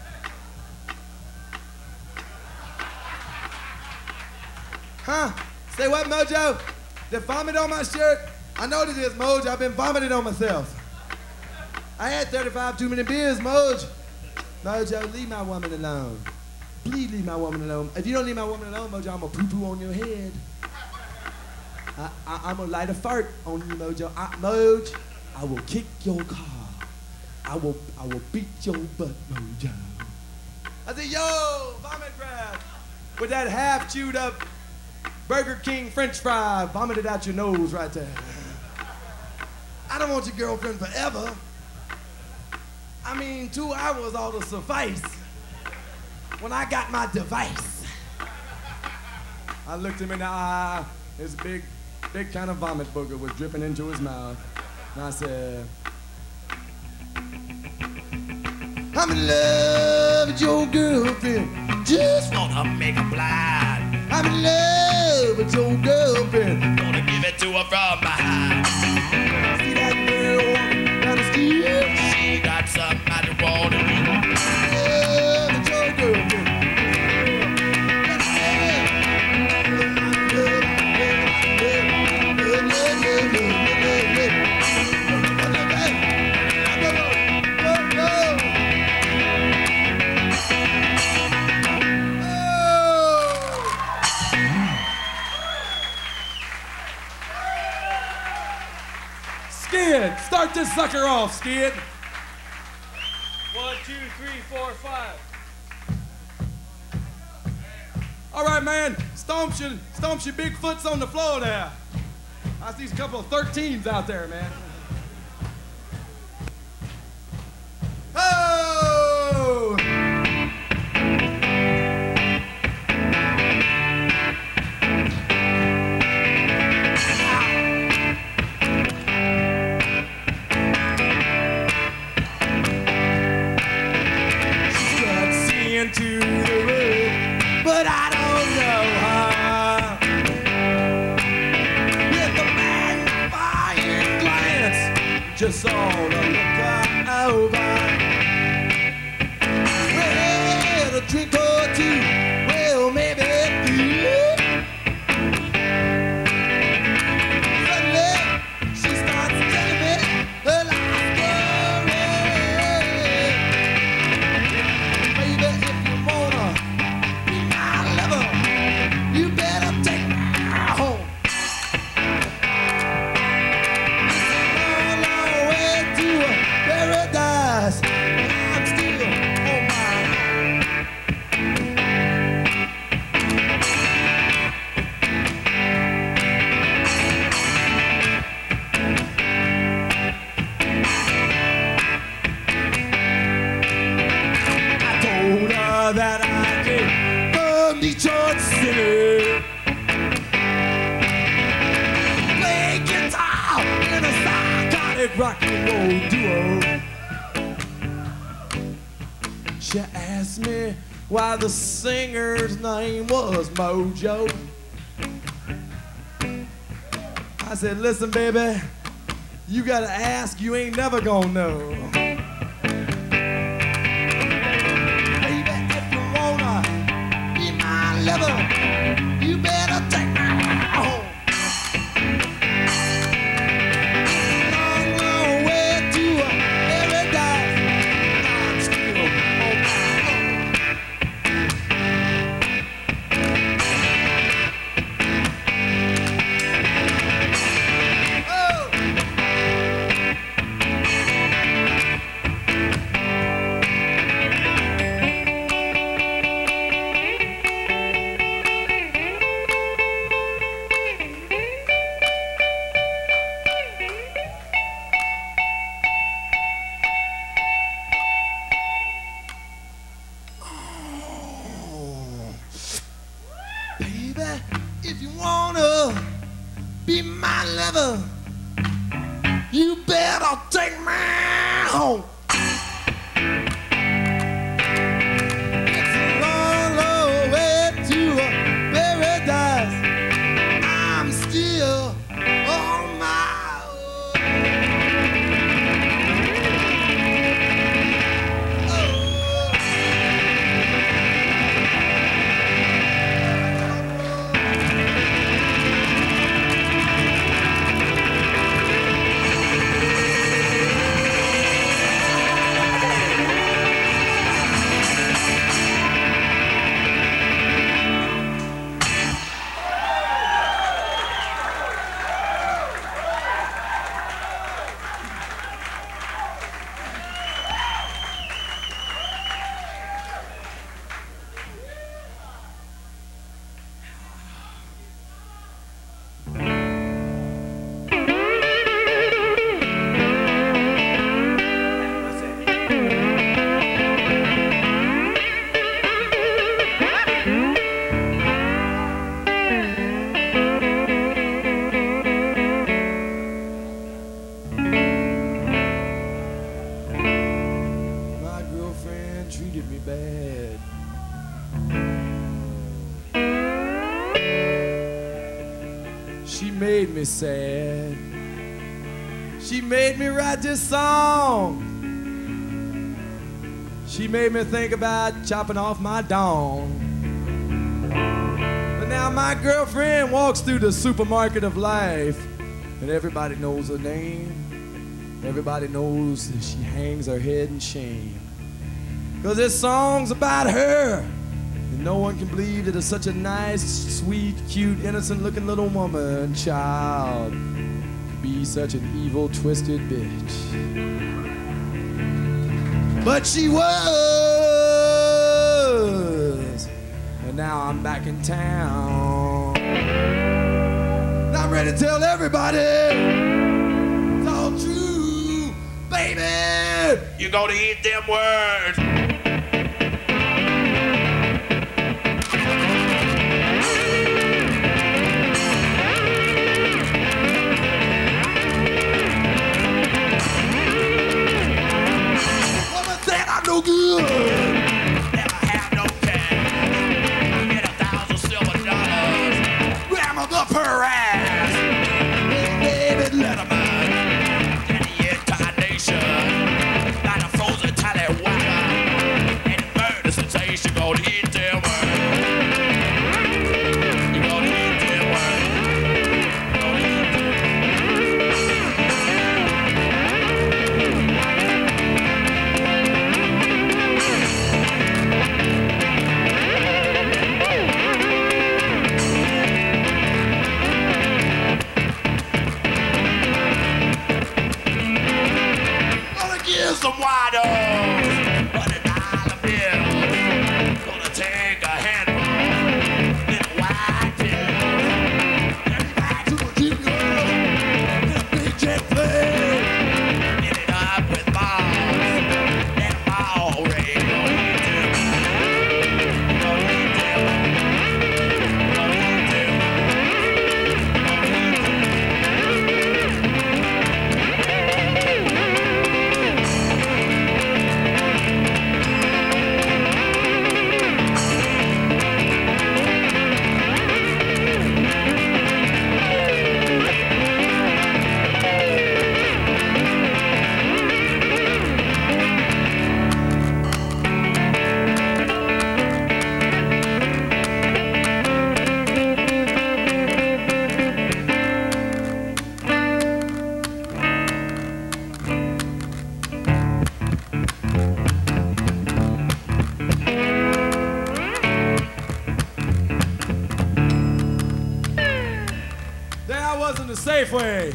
Huh? Say what, Mojo? The vomit on my shirt? I know what it is, Moj. I've been vomiting on myself. I had thirty-five two-minute beers, Moj. Mojo, leave my woman alone. Please leave my woman alone. If you don't leave my woman alone, Mojo, I'm gonna poo-poo on your head. I, I, I'm gonna light a fart on you, Mojo. I, Moj, I will kick your car. I will, I will beat your butt, Mojo. I said, yo, vomit breath. With that half chewed up Burger King French fry vomited out your nose right there. I don't want your girlfriend forever. I mean, two hours ought to suffice. When I got my device. I looked him in the eye. His big, big kind of vomit booger was dripping into his mouth. And I said, I'm in love with your girlfriend. Just wanna make her blind. I'm in love with your girlfriend. Gonna give it to her from behind. See that girl down the street? She got somebody wanna be. I'm in love with your girlfriend. Skid, start this sucker off, Skid. One, two, three, four, five. All right, man, stomps your, stomps your big foots on the floor there. I see a couple of thirteens out there, man. Oh! To the road, but I don't know how. With a magnifying glance, just saw the look over. Well, a drink or two, well, maybe three. Suddenly, she starts telling me her life story. Baby, if you wanna be my lover, you better take me home. It's a long, long way to paradise, and I'm still on my own. I told her that I came from Detroit City. Play guitar in a psychotic rock and roll duo. She asked me Why, the singer's name was Mojo. I said, listen, baby, you gotta ask, you ain't never gonna know. Baby, if you wanna be my lover, you better take me home. Long, long way to paradise. I'm still on my own. Baby, if you wanna be my lover, you better take me home. It's a long, long way to paradise. I'm still on my own. Oh. My girlfriend treated me bad. She made me sad. She made me write this song. She made me think about chopping off my dong. But now my girlfriend walks through the supermarket of life, and everybody knows her name. Everybody knows that she hangs her head in shame. Cause this song's about her. And no one can believe that it's such a nice, sweet, cute, innocent-looking little woman, child, could be such an evil, twisted bitch. But she was. And now I'm back in town. And I'm ready to tell everybody it's all true, baby. You're gonna eat them words. No good. Never had no cash. Get a thousand silver dollars. Ram them up her ass. David Letterman. And the entire nation. Like a frozen tallywhacker. Safeway.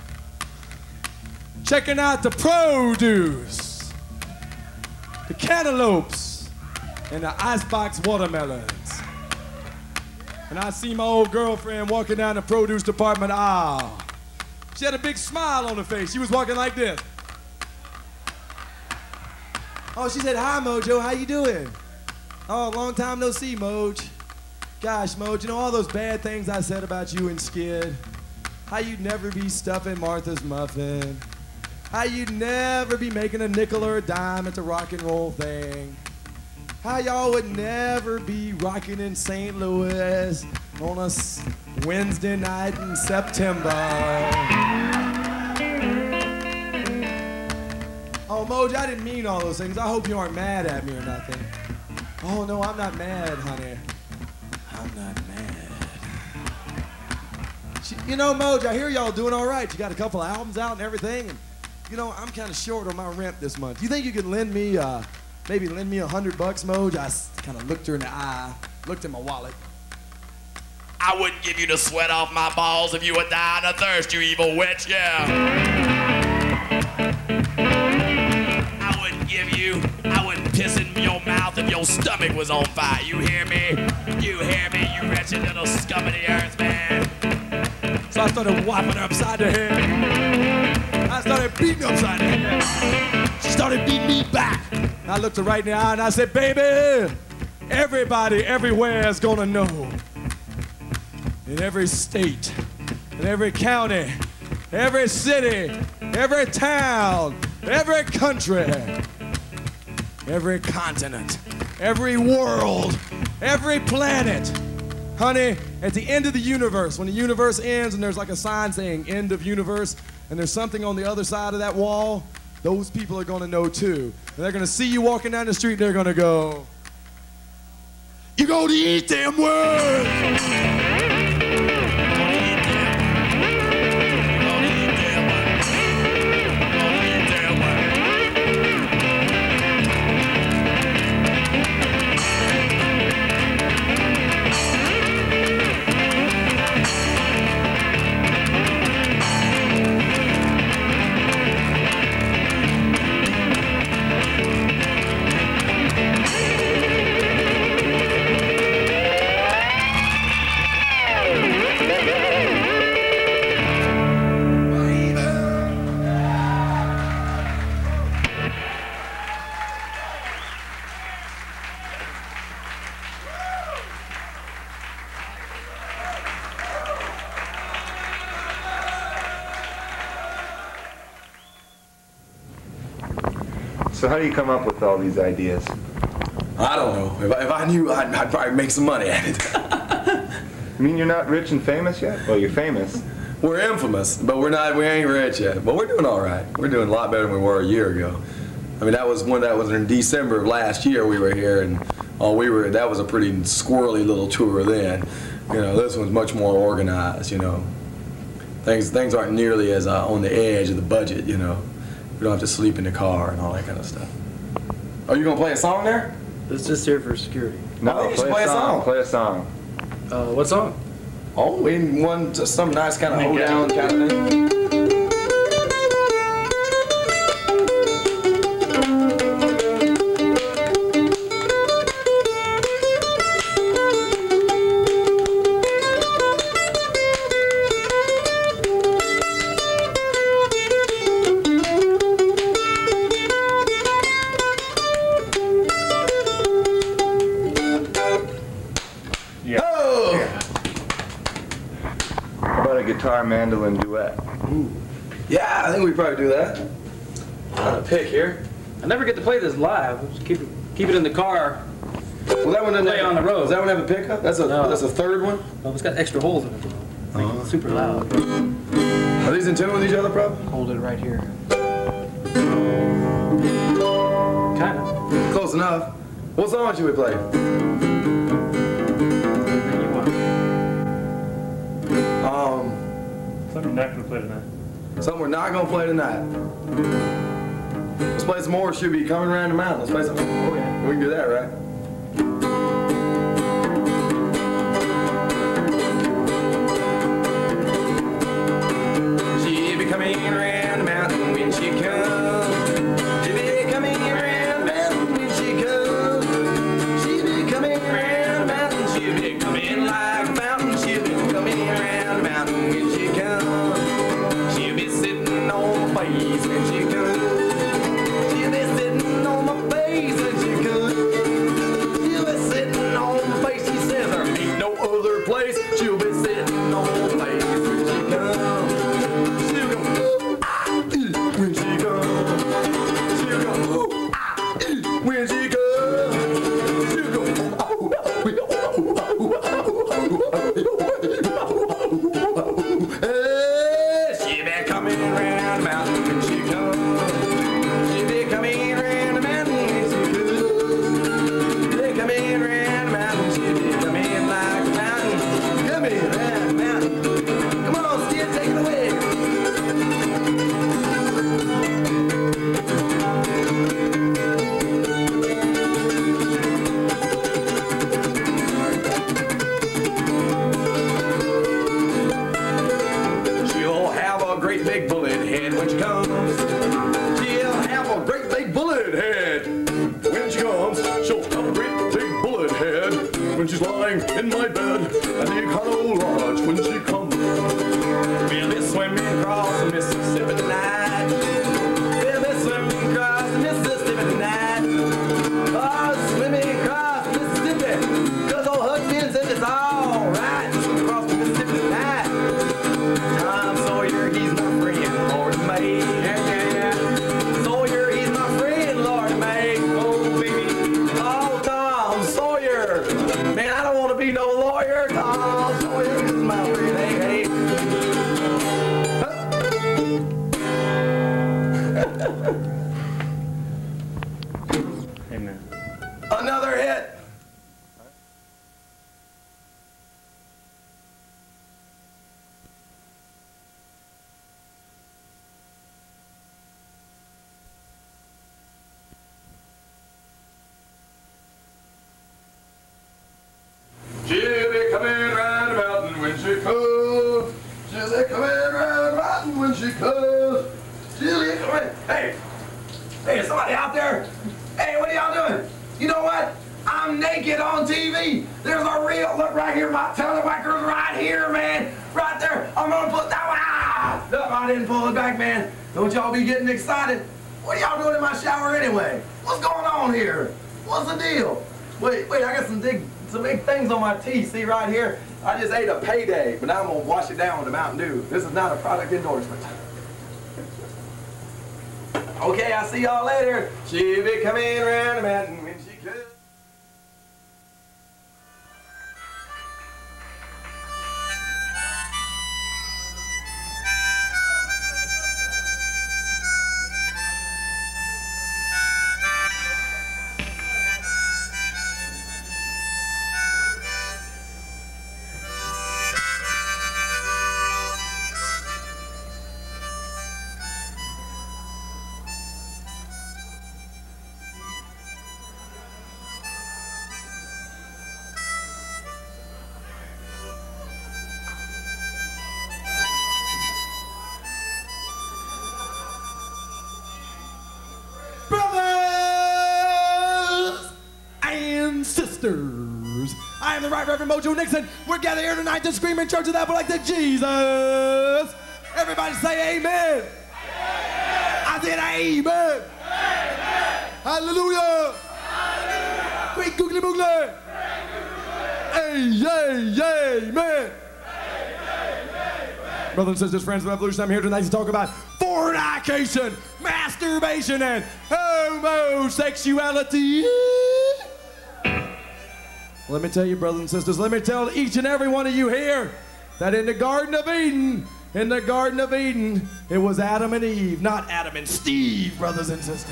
Checking out the produce, the cantaloupes, and the icebox watermelons. And I see my old girlfriend walking down the produce department aisle. She had a big smile on her face. She was walking like this. Oh, she said, "Hi, Mojo, how you doing?" "Oh, long time no see, Moj." "Gosh, Moj, you know all those bad things I said about you and Skid? How you'd never be stuffing Martha's muffin. How you'd never be making a nickel or a dime at the rock and roll thing. How y'all would never be rocking in Saint Louis on a s- Wednesday night in September." "Oh, Moj, I didn't mean all those things. I hope you aren't mad at me or nothing." "Oh, no, I'm not mad, honey. I'm not mad." She, you know, Moj, I hear y'all doing all right. You got a couple of albums out and everything. And, you know, I'm kind of short on my rent this month. Do you think you could lend me, uh, maybe lend me a hundred bucks, Moj? I kind of looked her in the eye, looked in my wallet. I wouldn't give you the sweat off my balls if you were dying of thirst, you evil witch, yeah. I wouldn't give you, I wouldn't piss in your mouth if your stomach was on fire. You hear me? You hear me, you wretched little scum of the earth, man. So I started whopping her upside the head. I started beating her upside the head. She started beating me back. And I looked her right in the eye and I said, "Baby, everybody everywhere is gonna know. In every state, in every county, every city, every town, every country, every continent, every world, every planet. Honey, at the end of the universe, when the universe ends and there's like a sign saying end of universe, and there's something on the other side of that wall, those people are gonna know too. And they're gonna see you walking down the street and they're gonna go, you gonna eat them words." So how do you come up with all these ideas? I don't know. If I, if I knew, I'd, I'd probably make some money at it. You mean you're not rich and famous yet? Well, you're famous. We're infamous, but we're not. We ain't rich yet. But we're doing all right. We're doing a lot better than we were a year ago. I mean, that was when that was in December of last year. We were here, and oh, we were. That was a pretty squirrely little tour then. You know, this one's much more organized. You know, things things aren't nearly as uh, on the edge of the budget. You know, we don't have to sleep in the car and all that kind of stuff. Are you gonna play a song there? It's just here for security. No, Oh, you should play, play a a song. song. Play a song. Uh, what song? Oh, we want just some nice kind of hold down kind of thing. Guitar mandolin duet. Ooh. Yeah, I think we probably do that. Got a pick here. I never get to play this live. Just keep it, keep it in the car. Well, that one doesn't Play have, on the road. Does that one have a pickup? That's a No. that's a third one. Oh, it's got extra holes in it. Like, Uh-huh. it's super loud. Are these in tune with each other, probably? Hold it right here. Kind of. Close enough. What song should we play? Anything you want. Um, Something we're not gonna play tonight. something we're not gonna play tonight. Let's play some more. Should be coming around the mountain. Let's play some. Oh yeah. We can do that, right? coming round the mountain when she comes. She be coming round the mountain when she comes. She be coming round the mountain. She be coming like a fountain. She be coming round the mountain when she comes. She'll be sitting on my face when she comes. She'll be sitting on my face when she comes. She'll be sitting on my face. She says there ain't no other place. She'll be sitting on my face when she comes. She'll go ooh, ah, ooh, when she comes. She'll go ooh, ah, ooh, when she comes. She'll go oh, oh, oh, oh, oh, oh. She be coming round the mountain when she comes. She be coming round the mountain when she comes. She be coming round the mountain. She be coming like a mountain. Coming round the mountain. Come on, Skid, take it away. She'll have a great big bullet head when she comes. She'll have a great big bullet head when she comes. She'll have a great big bullet head when she's lying in my bed at the Econo Lodge when she comes. We'll be swimming across the Mississippi tonight. We'll be swimming across the Mississippi tonight. Oh, swimming across the Mississippi. Cause old Hudson said it's all right to swim across the Mississippi tonight. Tom Sawyer, he's my friend, Lord May. Yeah, yeah, yeah. Sawyer, he's my friend, Lord May. Oh, baby. Oh, Tom Sawyer. Man, I don't want to be no lawyer. Tom Sawyer is my friend. Hey, hey. Amen. Another hit. She'll be coming round the mountain when she comes. She'll be coming round the mountain when she comes. She'll be coming. Hey, hey, is somebody out there? Hey, what are y'all doing? You know what? I'm naked on T V. There's a real look right here. My tallywhacker's right here, man. Right there. I'm gonna put that one. Ah! No, I didn't pull it back, man. Don't y'all be getting excited. What are y'all doing in my shower anyway? What's going on here? What's the deal? Wait, wait, I got some big, some big things on my teeth. See right here? I just ate a payday, but now I'm gonna wash it down with a Mountain Dew. This is not a product endorsement. Okay, I'll see y'all later. She'll be coming around the mountain when she comes. Sisters, I am the Right Reverend Mojo Nixon. We're gathered here tonight to scream in church of that like the Jesus. Everybody say amen. Amen. I said amen. Amen. Hallelujah. Hallelujah. Quick googly boogly. Hey, yay, yay, man. Brothers and sisters, friends of the Revolution, I'm here tonight to talk about fornication, masturbation, and homosexuality. Let me tell you, brothers and sisters, let me tell each and every one of you here that in the Garden of Eden, in the Garden of Eden, it was Adam and Eve, not Adam and Steve, brothers and sisters.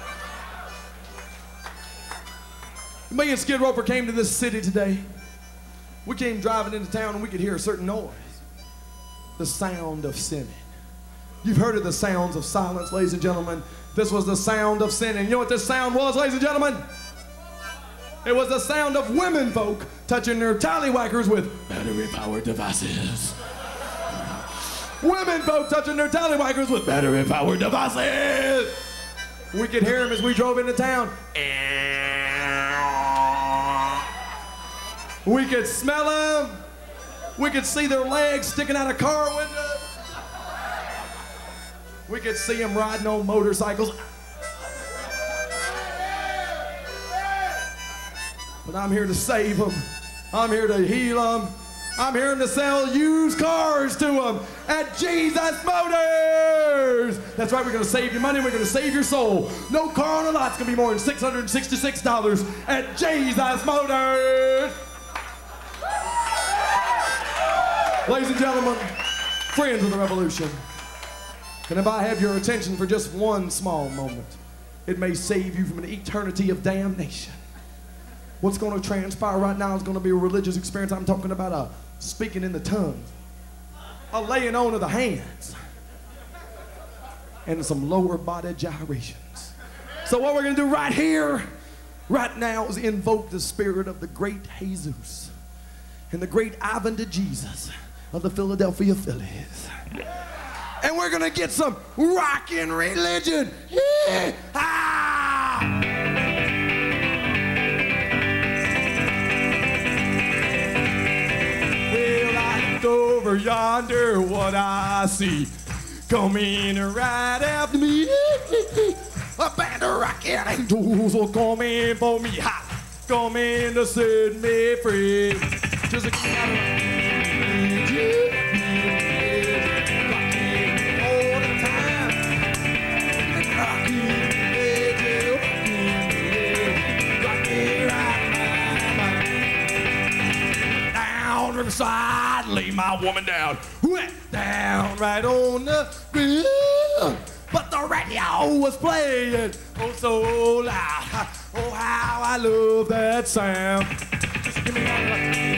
Me and Skid Roper came to this city today. We came driving into town and we could hear a certain noise. The sound of sinning. You've heard of the sounds of silence, ladies and gentlemen. This was the sound of sinning. You know what this sound was, ladies and gentlemen? It was the sound of women folk touching their tallywhackers with battery-powered devices. Women both touching their tallywhackers with battery-powered devices. We could hear them as we drove into town. We could smell them. We could see their legs sticking out of car windows. We could see them riding on motorcycles. But I'm here to save them. I'm here to heal them. I'm here to sell used cars to them at Jesus Motors. That's right, we're gonna save your money, we're gonna save your soul. No car on the lot's gonna be more than six hundred sixty-six dollars at Jesus Motors. Ladies and gentlemen, friends of the revolution, and if I have your attention for just one small moment, it may save you from an eternity of damnation. What's going to transpire right now is going to be a religious experience. I'm talking about a speaking in the tongues, a laying on of the hands, and some lower body gyrations. So what we're going to do right here, right now, is invoke the spirit of the great Jesus and the great Ivan de Jesus of the Philadelphia Phillies. And we're going to get some rockin' religion. Yeah. Ah! Over yonder, what I see coming right after me. A band of rockin' angels will come in for me, ha, coming to set me free. Just a kind of all the time. Down Riverside, lay my woman down, went down right on the ground. But the radio was playing oh so loud. Oh, how I love that sound. Just give me that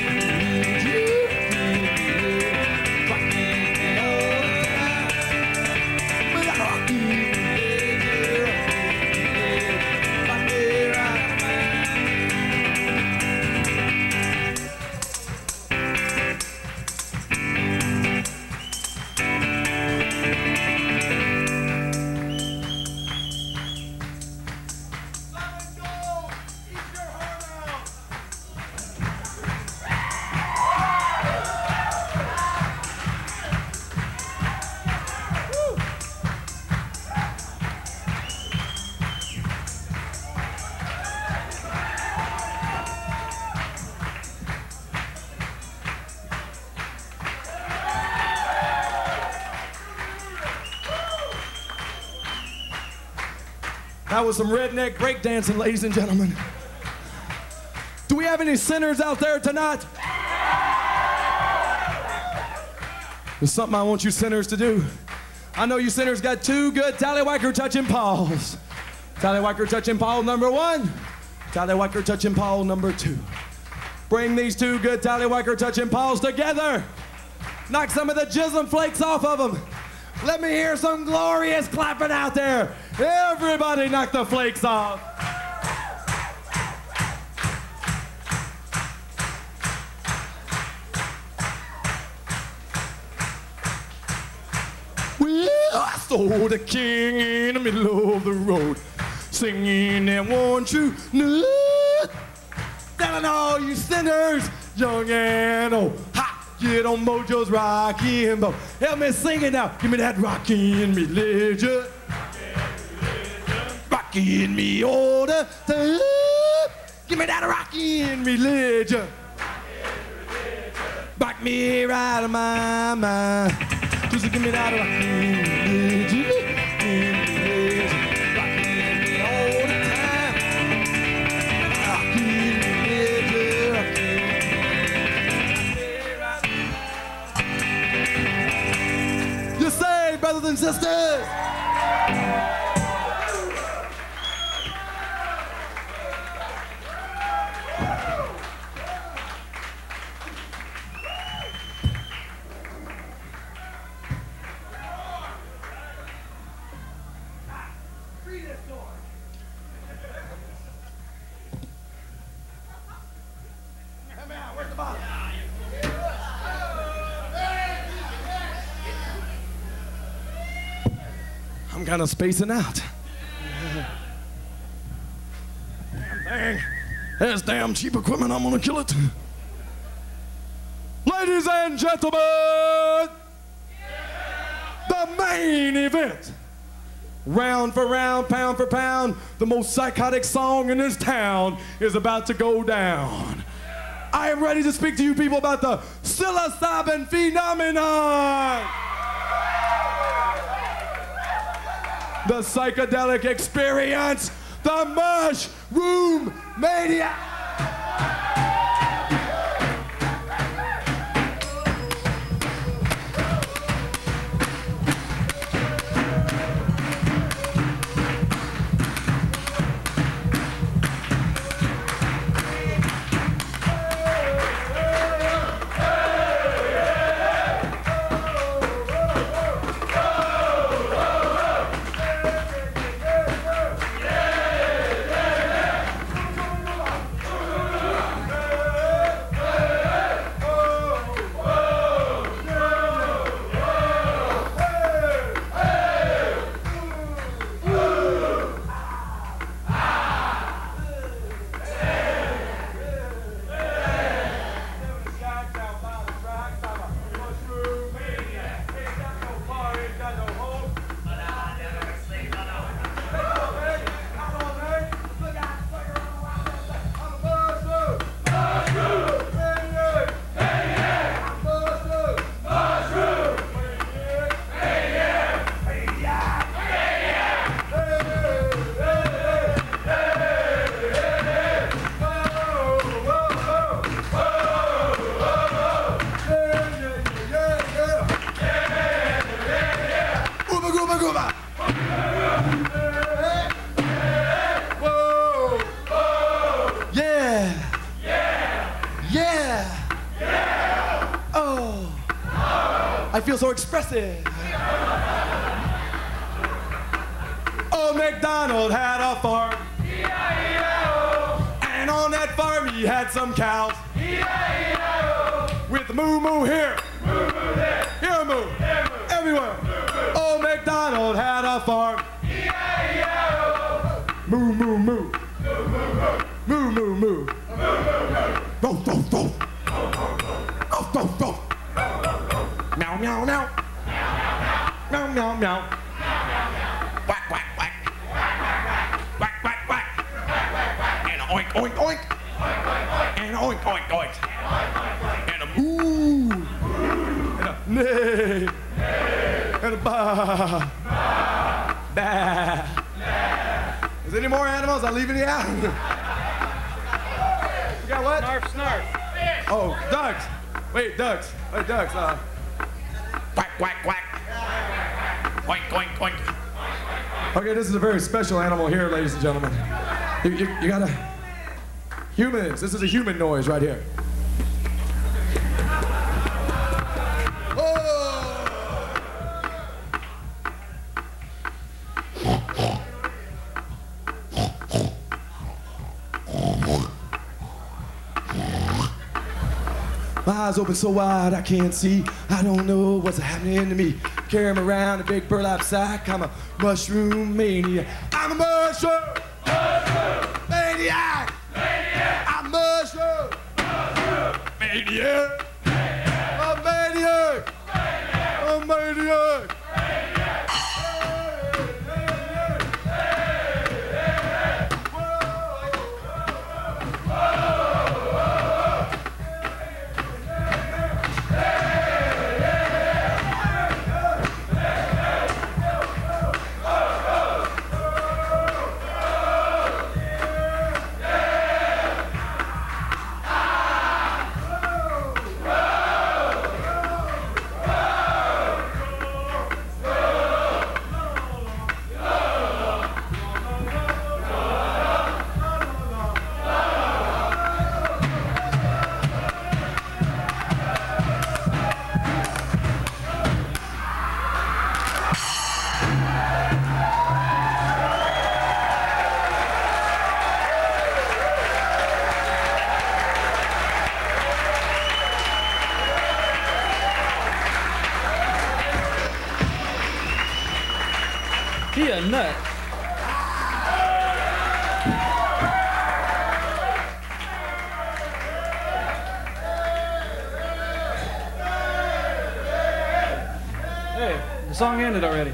That was some redneck breakdancing, ladies and gentlemen. Do we have any sinners out there tonight? There's something I want you sinners to do. I know you sinners got two good tallywhacker touching paws. Tallywhacker touching paw number one, tallywhacker touching paw number two. Bring these two good tallywhacker touching paws together. Knock some of the jism flakes off of them. Let me hear some glorious clapping out there. Everybody knock the flakes off. Well, I saw the king in the middle of the road, singing that one true note. Telling all you sinners, young and old, ha! Get on Mojo's rockin' boat. Help me sing it now. Give me that rockin' religion. Rockin' me all the time. Give me that rockin' religion. Rock me right of my mind. Just give me that rockin' religion. Rockin' me all the time. Rockin' religion. You're saved, brothers and sisters. I'm kind of spacing out. Damn thing. That's damn cheap equipment. I'm gonna kill it. Ladies and gentlemen, the main event. Round for round, pound for pound, the most psychotic song in this town is about to go down. I am ready to speak to you people about the psilocybin phenomenon. The psychedelic experience, the mushroom mania. I feel so expressive. Old MacDonald had a farm. E I E I O. And on that farm he had some cows. E I E I O. With moo moo here. Moo moo there. Here moo. There moo. Everywhere. Moo, moo. Old MacDonald had a farm. E I E I O. Moo moo moo. Moo moo moo. Moo moo moo. Moo moo moo. Row row row. Row row row. Meow, meow, meow. Meow, meow, meow. Quack, quack, quack. Quack, quack, quack. And a oink, oink, oink. And a oink, oink, oink. And a moo. And a neigh. And a ba. Ba. Is there any more animals? I'm leaving you out. You got what? Snarf, snarf. Oh, ducks. Wait, ducks. Wait, ducks. Uh, Quack, quack, quack. Oink, oink, oink. Okay, this is a very special animal here, ladies and gentlemen. You, you, you gotta... Humans. This is a human noise right here. My eyes open so wide I can't see. I don't know what's happening to me. Carry me around a big burlap sack. I'm a mushroom maniac. I'm a mushroom, mushroom maniac. Maniac. I'm a mushroom, mushroom maniac. Maniac. I'm a maniac. Maniac. I'm a maniac. He a nut. Hey, the song ended already.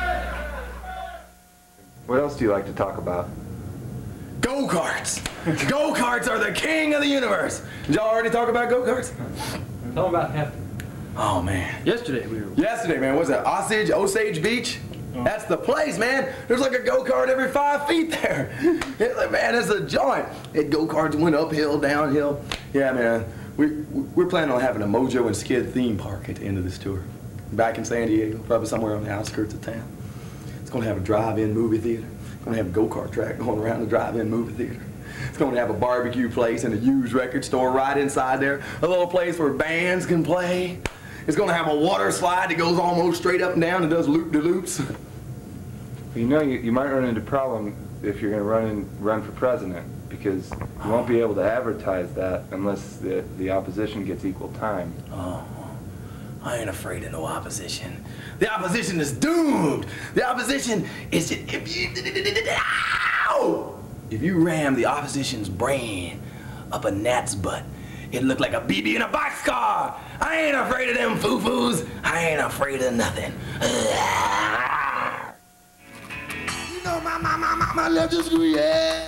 What else do you like to talk about? Go-karts. Go-karts are the king of the universe. Did y'all already talk about go-karts? Tell him about Hefty. Oh, man. Yesterday we were. Yesterday, man, what's that? Osage, Osage Beach? Oh. That's the place, man. There's like a go-kart every five feet there. It's like, man, it's a joint. It go-karts went uphill, downhill. Yeah, man. We, we're planning on having a Mojo and Skid theme park at the end of this tour. Back in San Diego, probably somewhere on the outskirts of town. It's going to have a drive-in movie theater. It's going to have a go-kart track going around the drive-in movie theater. It's going to have a barbecue place and a used record store right inside there. A little place where bands can play. It's going to have a water slide that goes almost straight up and down and does loop-de-loops. You know, you, you might run into a problem if you're going to run and run for president, because you won't be able to advertise that unless the, the opposition gets equal time. Oh, I ain't afraid of no opposition. The opposition is doomed. The opposition is just, if you, if you ram the opposition's brain up a gnat's butt, it looked like a B B in a boxcar. I ain't afraid of them foo-foos. I ain't afraid of nothing. You know my, my, my, my, my left is screw, yeah.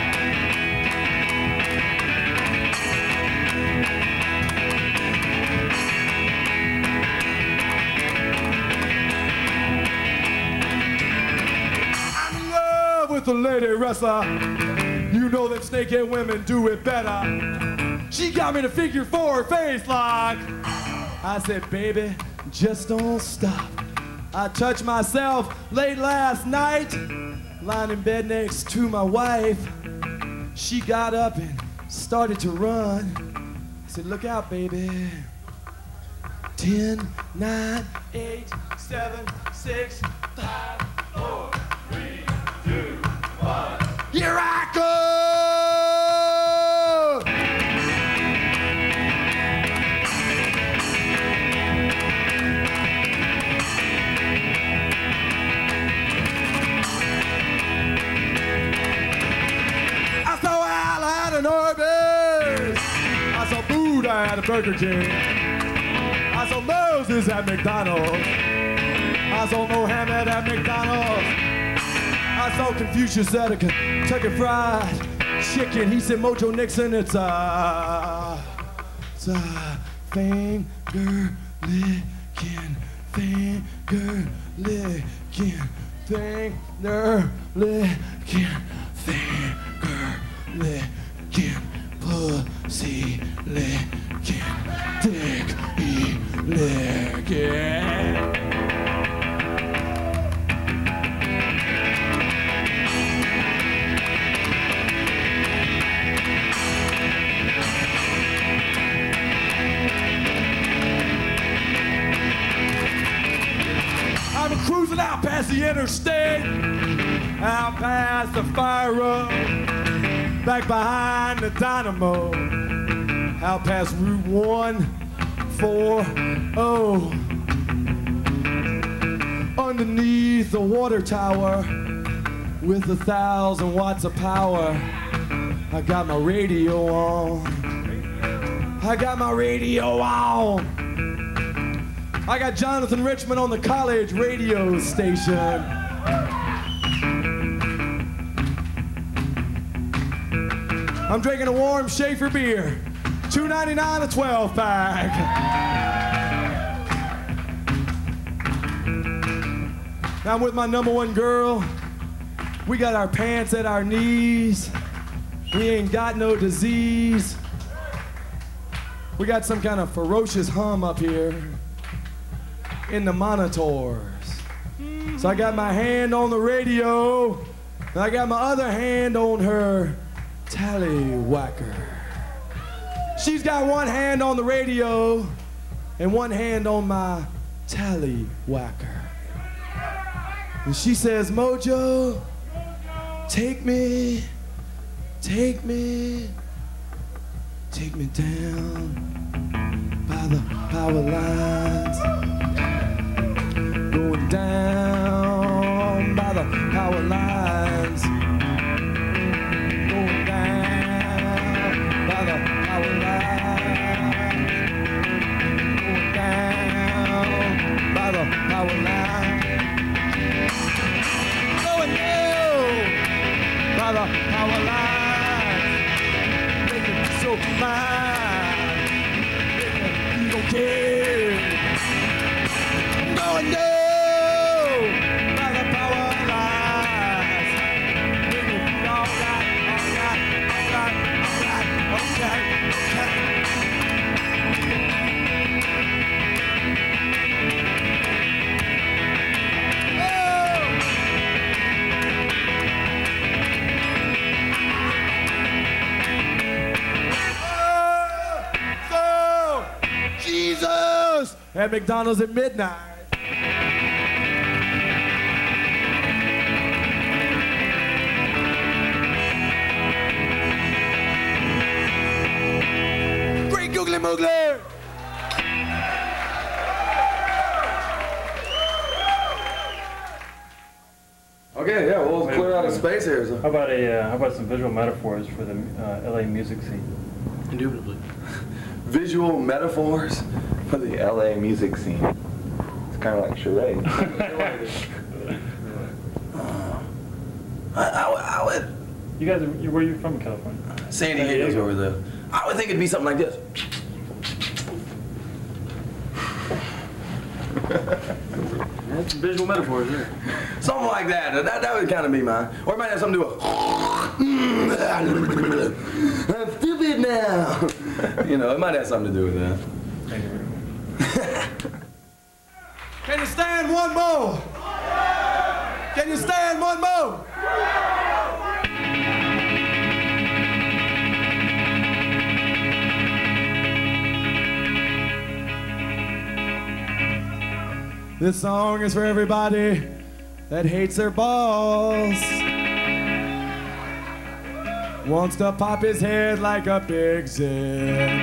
With the lady wrestler, you know that snakehead women do it better. She got me to figure four face lock. I said, baby, just don't stop. I touched myself late last night, lying in bed next to my wife. She got up and started to run. I said, look out, baby. Ten, nine, eight, seven, six, five, four, three, two, one. Here I go! I saw Al at an Arby's. I saw Buddha at a Burger King. I saw Moses at McDonald's. I saw Mohammed at McDonald's. I saw Confucius at a Kentucky Fried Chicken. He said, Mojo Nixon, it's a, it's a finger licking, finger licking, finger licking, finger licking, pussy licking, dick licking. Cruising out past the interstate, out past the fire road, back behind the dynamo, out past Route one forty, underneath the water tower with a thousand watts of power. I got my radio on. I got my radio on. I got Jonathan Richman on the college radio station. I'm drinking a warm Schaefer beer, two ninety-nine a twelve pack. I'm with my number one girl. We got our pants at our knees. We ain't got no disease. We got some kind of ferocious hum up here in the monitors. So I got my hand on the radio, and I got my other hand on her tallywhacker. She's got one hand on the radio and one hand on my tallywhacker. And she says, Mojo, take me, take me, take me down by the power lines. Going down by the at McDonald's at midnight. Great googly moogly! Okay, yeah, well, let's clear out of space here. So. How about a uh, how about some visual metaphors for the uh, L A music scene? Indubitably. Visual metaphors? For the L A music scene. It's kind of like charade. uh, I, I, would- I would... You guys, are, you, where are you from in California? San Diego's where we live. I would think it'd be something like this. That's some visual metaphors there. Something like that. That, that would kind of be mine. Or it might have something to do with... I'm stupid now. You know, it might have something to do with that. Thank you very much. Can you stand one more? Can you stand one more? This song is for everybody that hates their boss. Wants to pop his head like a pig zit.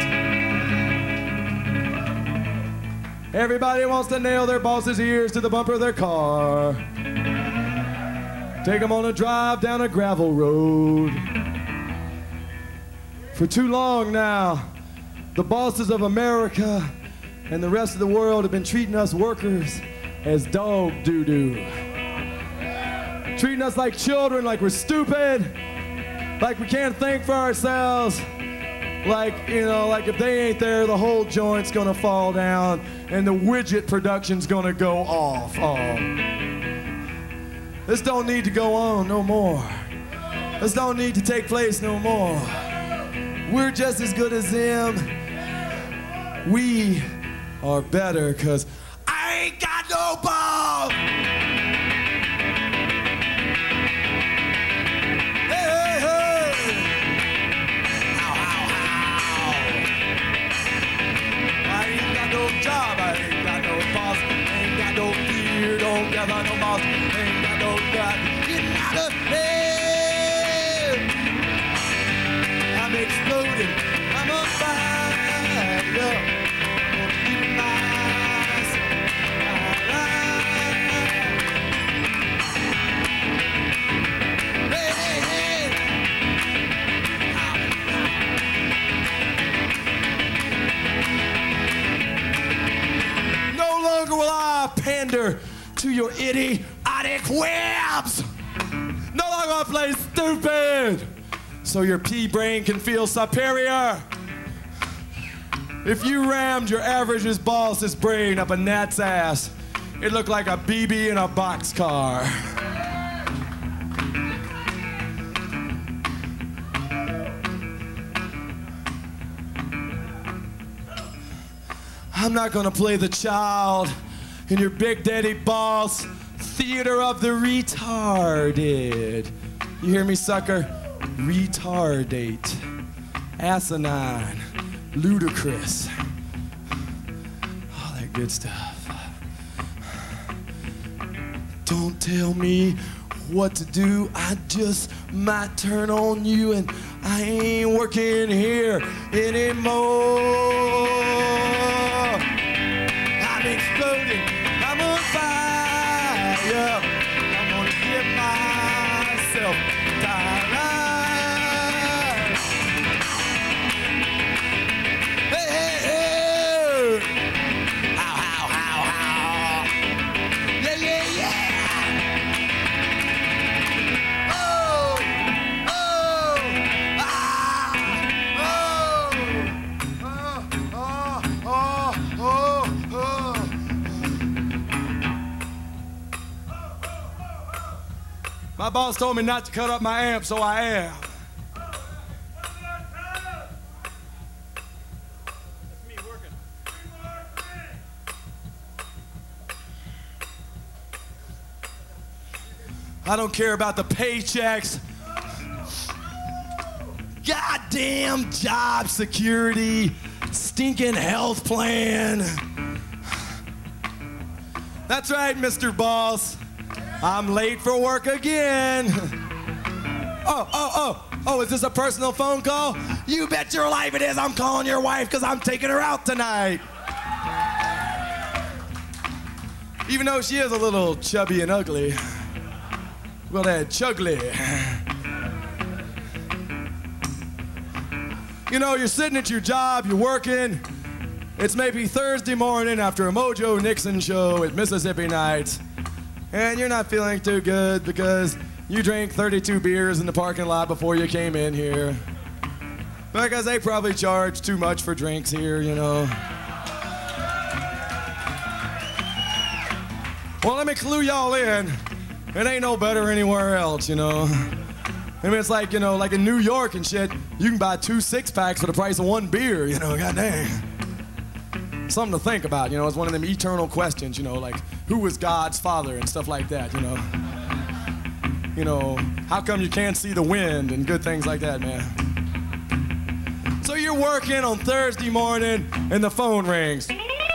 Everybody wants to nail their boss's ears to the bumper of their car. Take them on a drive down a gravel road. For too long now, the bosses of America and the rest of the world have been treating us workers as dog doo-doo. Treating us like children, like we're stupid, like we can't think for ourselves, like, you know, like if they ain't there, the whole joint's gonna fall down and the widget production's gonna go off. Oh. This don't need to go on no more. This don't need to take place no more. We're just as good as them. We are better, cause I ain't got no balls. Hey, hey, hey. Ow, ow, ow. I ain't got no job, I ain't got no boss, ain't got no fear, don't gather no moss, ain't got no God, getting out of here. I'm exploding, I'm on fire. Pander to your idiotic whims. No longer gonna play stupid, so your pea brain can feel superior. If you rammed your average's boss's brain up a gnat's ass, it looked like a B B in a boxcar. I'm not gonna play the child in your Big Daddy Boss theater of the retarded. You hear me, sucker? Retardate. Asinine. Ludicrous. All that good stuff. Don't tell me what to do. I just might turn on you, and I ain't working here anymore. I'm exploding. I'm on fire. I'm gonna get myself tired. Hey, hey, hey. Ow, ow, ow, ow. Yeah, yeah, yeah. Oh, oh, ah, oh, oh, oh, oh, oh. My boss told me not to cut up my amp, so I am. That's me working. I don't care about the paychecks. Goddamn job security, stinking health plan. That's right, Mister Boss. I'm late for work again. Oh, oh, oh, oh, is this a personal phone call? You bet your life it is. I'm calling your wife because I'm taking her out tonight. Even though she is a little chubby and ugly. Well, that chugly. You know, you're sitting at your job, you're working. It's maybe Thursday morning after a Mojo Nixon show at Mississippi Nights. And you're not feeling too good because you drank thirty-two beers in the parking lot before you came in here. Because they probably charge too much for drinks here, you know. Well, let me clue y'all in. It ain't no better anywhere else, you know. I mean, it's like, you know, like in New York and shit, you can buy two six-packs for the price of one beer, you know, goddamn. Something to think about, you know, it's one of them eternal questions, you know, like, who was God's father and stuff like that, you know. You know, how come you can't see the wind and good things like that, man. So you're working on Thursday morning and the phone rings.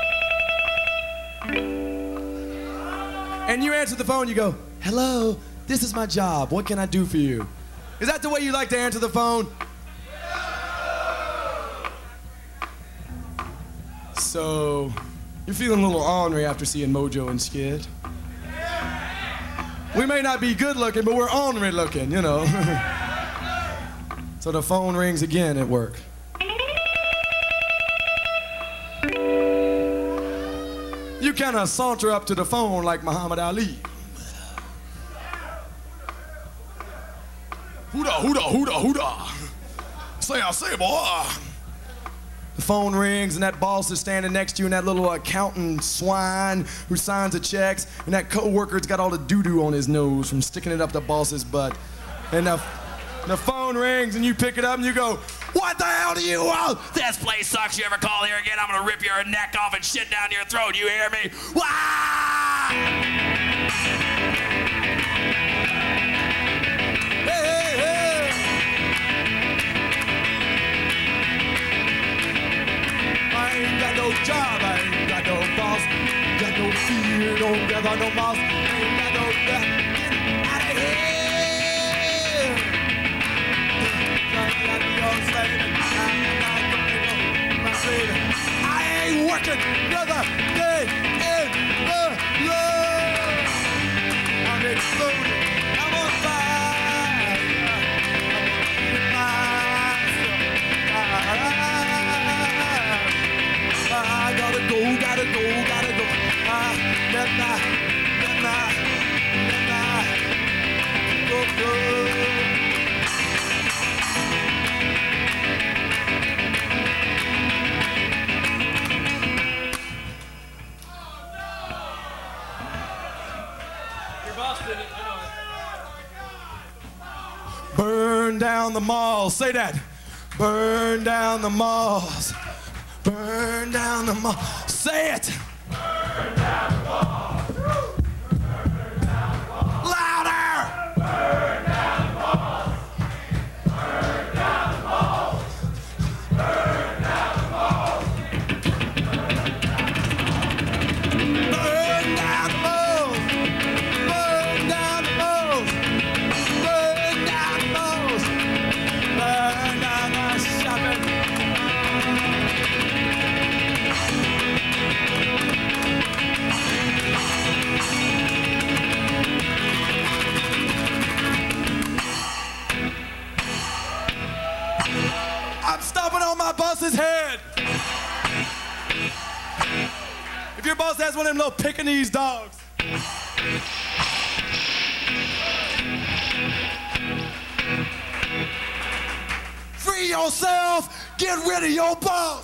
And you answer the phone, you go, hello, this is my job, what can I do for you? Is that the way you like to answer the phone? So, you're feeling a little ornery after seeing Mojo and Skid. We may not be good looking, but we're ornery looking, you know. So the phone rings again at work. You kind of saunter up to the phone like Muhammad Ali. Hooda, hooda, hooda, hooda. Say, I say, boy. The phone rings and that boss is standing next to you and that little accountant swine who signs the checks and that co-worker's got all the doo-doo on his nose from sticking it up the boss's butt. And the, the phone rings and you pick it up and you go, what the hell do you want? This place sucks. You ever call here again, I'm gonna rip your neck off and shit down your throat. You hear me? Wah! Hey, hey, hey. I ain't got no job, I ain't got no boss, got no fear, don't gather no mouse, I ain't got no get out of here. I ain't working another day in the Lord. I'm exploding, I'm on fire. I gotta go, gotta go, gotta go. I never, never, never go, go. Burn down the malls. Say that. Burn down the malls. Burn down the malls. Say it. Burn down the malls. Burn down the malls. Louder. Burn down the malls. Burn down the malls. Burn down the malls. Burn down the malls. Burn down the malls. Burn down the malls. Burn down the shopping. I'm stomping on my boss's head. If your boss has one of them little Pekingese dogs. Free yourself, get rid of your boss.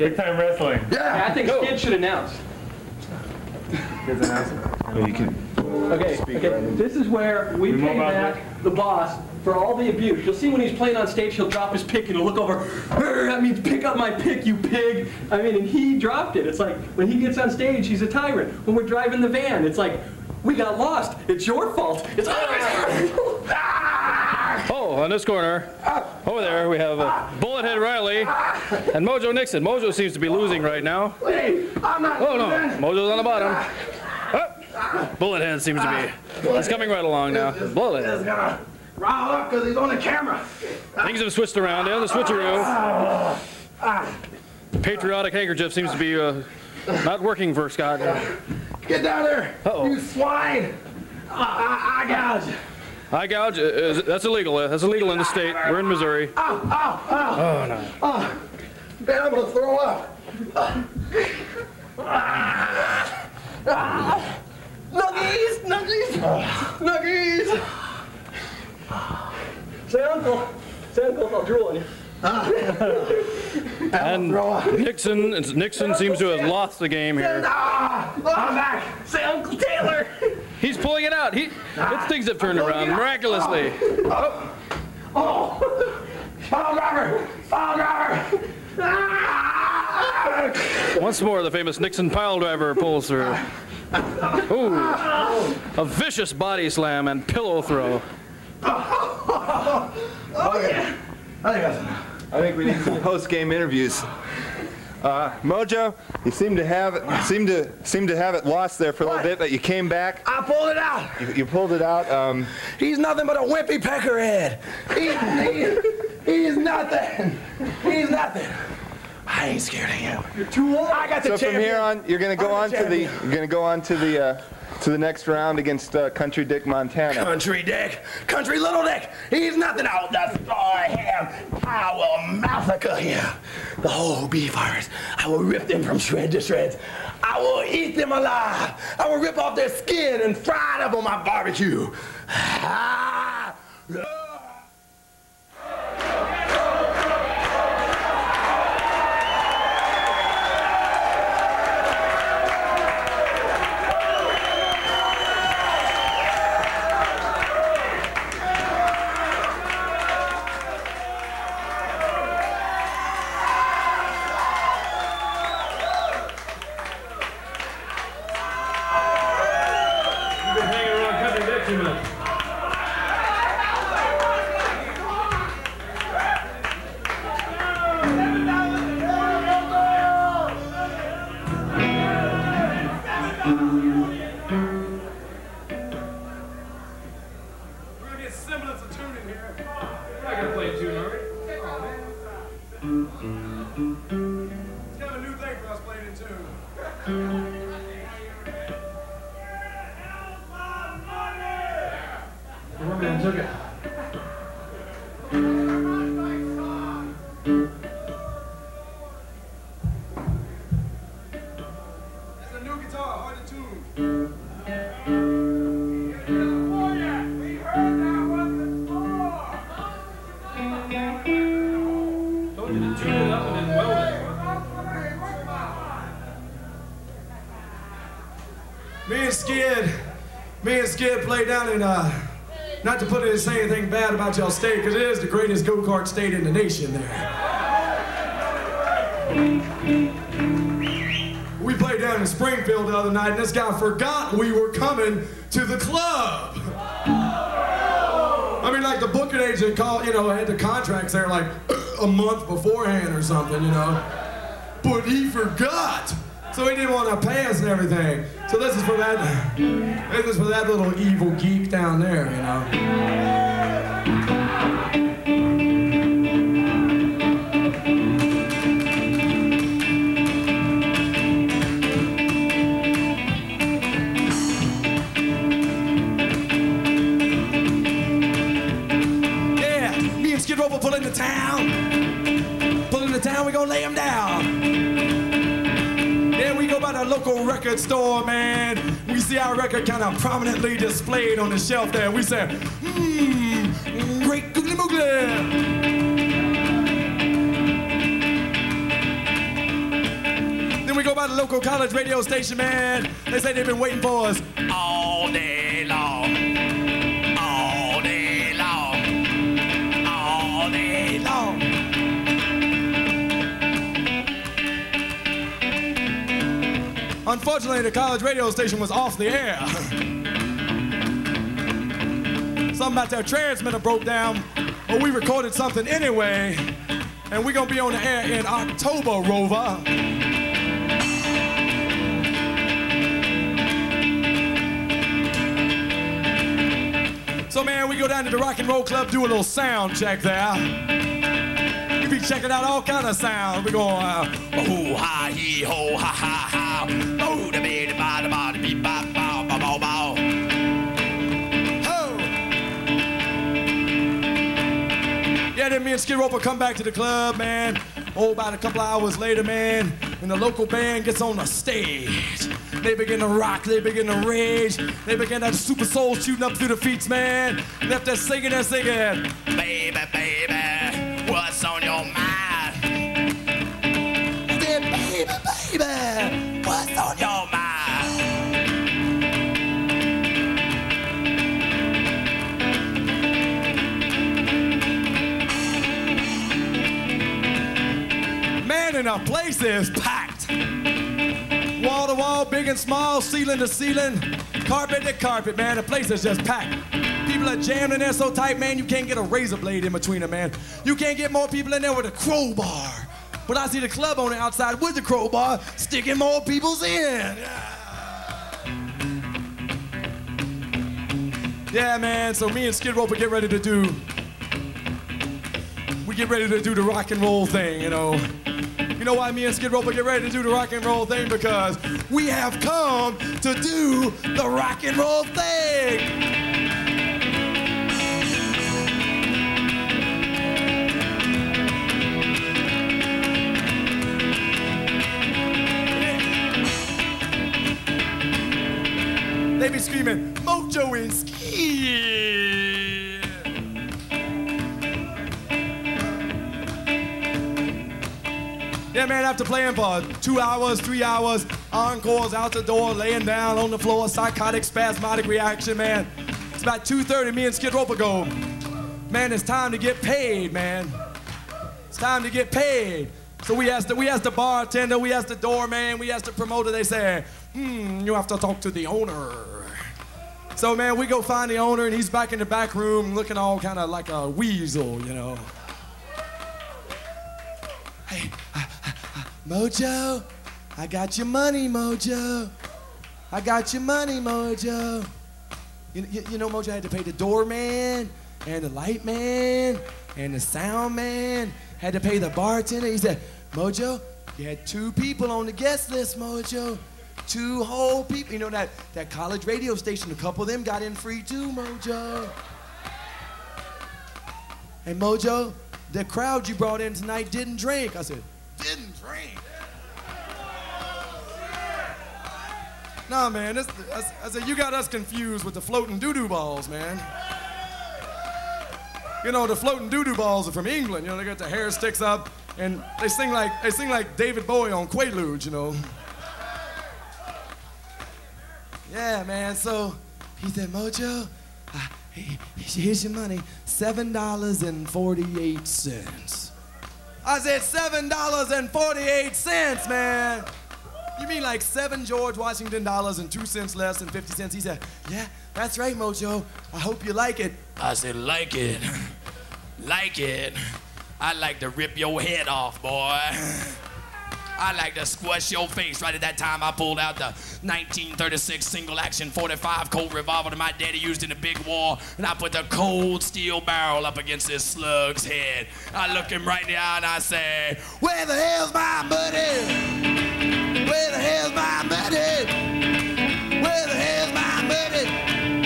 Big time wrestling. Yeah. I think Skid should announce. Kids announcing. Well, you can. Okay, okay. This is where we Remote pay back. back the boss for all the abuse. You'll see when he's playing on stage, he'll drop his pick and he'll look over. "Brr, that means pick up my pick, you pig." I mean, and he dropped it. It's like when he gets on stage, he's a tyrant. When we're driving the van, it's like, we got lost. It's your fault. It's always Oh, on this corner, over there, we have uh, Bullethead Riley and Mojo Nixon. Mojo seems to be losing right now. Wait, I'm not. Oh, no. Mojo's on the bottom. Oh, Bullethead seems to be. He's coming right along now. He's Bullethead. gonna rile up because he's on the camera. Things have switched around there. The switcheroo. Patriotic handkerchief seems to be uh, not working for Scott. Get down there, Uh-oh. you swine. I, I, I gouge. Eye gouge, uh, is, that's illegal. Uh, That's illegal in the state. We're in Missouri. Ow, ow, ow. Oh, no. Oh, man, I'm gonna throw up. Ah, ah. Nuggies, nuggies, nuggies. Say uncle. Say uncle, I'll drool on you. And Nixon, Nixon seems to have lost the game here. Ah, I'm back. Say Uncle Taylor. He's pulling it out. He, it's things have turned around miraculously. Oh, oh, pile driver, pile driver. Ah. Once more, the famous Nixon pile driver pulls through. Ooh, a vicious body slam and pillow throw. Oh, yeah. I think that's enough. I think we need some post-game interviews. Uh, Mojo, you seem to have it, seem to seem to have it lost there for a little bit, but you came back. I pulled it out. You, you pulled it out. Um, He's nothing but a wimpy peckerhead. He, he, he's nothing. He's nothing. I ain't scared of him. You're too old. I got the so champion. from here on, you're gonna go I'm on the to the champion. you're gonna go on to the uh, to the next round against uh, Country Dick Montana. Country Dick, Country Little Dick, he's nothing. I'll destroy him. I will massacre him. The whole beef fighters, I will rip them from shred to shreds. I will eat them alive. I will rip off their skin and fry it up on my barbecue. Ah. You've been hanging around Country Dick too much. We're gonna get semblance of tune in here. We're not gonna play a tune, are we? It's kind of a new thing for us playing in tune. The woman took it. It's a new guitar, hard to tune. Told you to tune it up and then weld it. Me and Skid, me and Skid played down in, uh, not to put it and say anything bad about y'all state, because it is the greatest go-kart state in the nation there. We played down in Springfield the other night, and this guy forgot we were coming to the club. I mean, like the booking agent called, you know, had the contracts there like a month beforehand or something, you know. But he forgot. So he didn't want to pay us and everything. So this is for that, this is for that little evil geek down there, you know. Yeah, me and Skid Row will pull into town. Pull into town, we gonna lay him down. Then we go by the local record store, man. We see our record kind of prominently displayed on the shelf there. We say, mmm, great googly moogly. the local college radio station, man. They say they've been waiting for us all day long. All day long. All day long. Unfortunately, the college radio station was off the air. Something about their transmitter broke down, but we recorded something anyway, and we're gonna be on the air in October, Rover. So man, we go down to the Rock and Roll Club, do a little sound check there. We be checking out all kind of sound. We go, uh, oh ha hee ho ha ha ha, oh da be da ba da ba da be ba ba ba ba ba. Yeah, then me and Skid Roper come back to the club, man. Oh, about a couple hours later, man, and the local band gets on the stage. They begin to rock, they begin to rage, they begin that super soul shooting up through the feet, man. Left there singing and singing, baby, baby, what's on your mind? Then, baby, baby, what's on your mind? Man, and our place is packed. Wall to wall, big and small, ceiling to ceiling, carpet to carpet, man. The place is just packed. People are jammed in there so tight, man, you can't get a razor blade in between them, man. You can't get more people in there with a crowbar. But I see the club on the outside with the crowbar, sticking more people's in. Yeah, man, so me and Skid Roper get ready to do, we get ready to do the rock and roll thing, you know. You know why me and Skid Roper get ready to do the rock and roll thing? Because we have come to do the rock and roll thing. They be screaming, Mojo and Skid. Yeah, man, after playing for two hours, three hours, encores out the door, laying down on the floor, psychotic, spasmodic reaction, man. It's about two thirty, me and Skid Roper go, man, it's time to get paid, man. It's time to get paid. So we asked the, we asked the bartender, we asked the doorman, we asked the promoter, they say, hmm, you have to talk to the owner. So, man, we go find the owner, and he's back in the back room looking all kind of like a weasel, you know. Hey, uh, uh, uh, Mojo, I got your money, Mojo. I got your money, Mojo. You, you, you know, Mojo had to pay the doorman, and the light man, and the sound man, had to pay the bartender. He said, Mojo, you had two people on the guest list, Mojo. Two whole people. You know, that, that college radio station, a couple of them got in free too, Mojo. Hey, Mojo, the crowd you brought in tonight didn't drink. I said, didn't drink? Nah, man, this, I, I said, you got us confused with the floating doo-doo balls, man. You know, the floating doo-doo balls are from England. You know, they got the hair sticks up, and they sing like, they sing like David Bowie on Quaaludes, you know. Yeah, man, so he said, Mojo, uh, here's your money, seven dollars and forty-eight cents. I said, seven dollars and forty-eight cents, man. You mean like seven George Washington dollars and two cents less than fifty cents? He said, yeah, that's right, Mojo. I hope you like it. I said, like it, like it. I like to rip your head off, boy. I like to squash your face. Right at that time, I pulled out the nineteen thirty-six single-action forty-five Colt revolver that my daddy used in the big war, and I put the cold steel barrel up against this slug's head. I look him right in the eye and I say, where the hell's my money? Where the hell's my money? Where the hell's my money?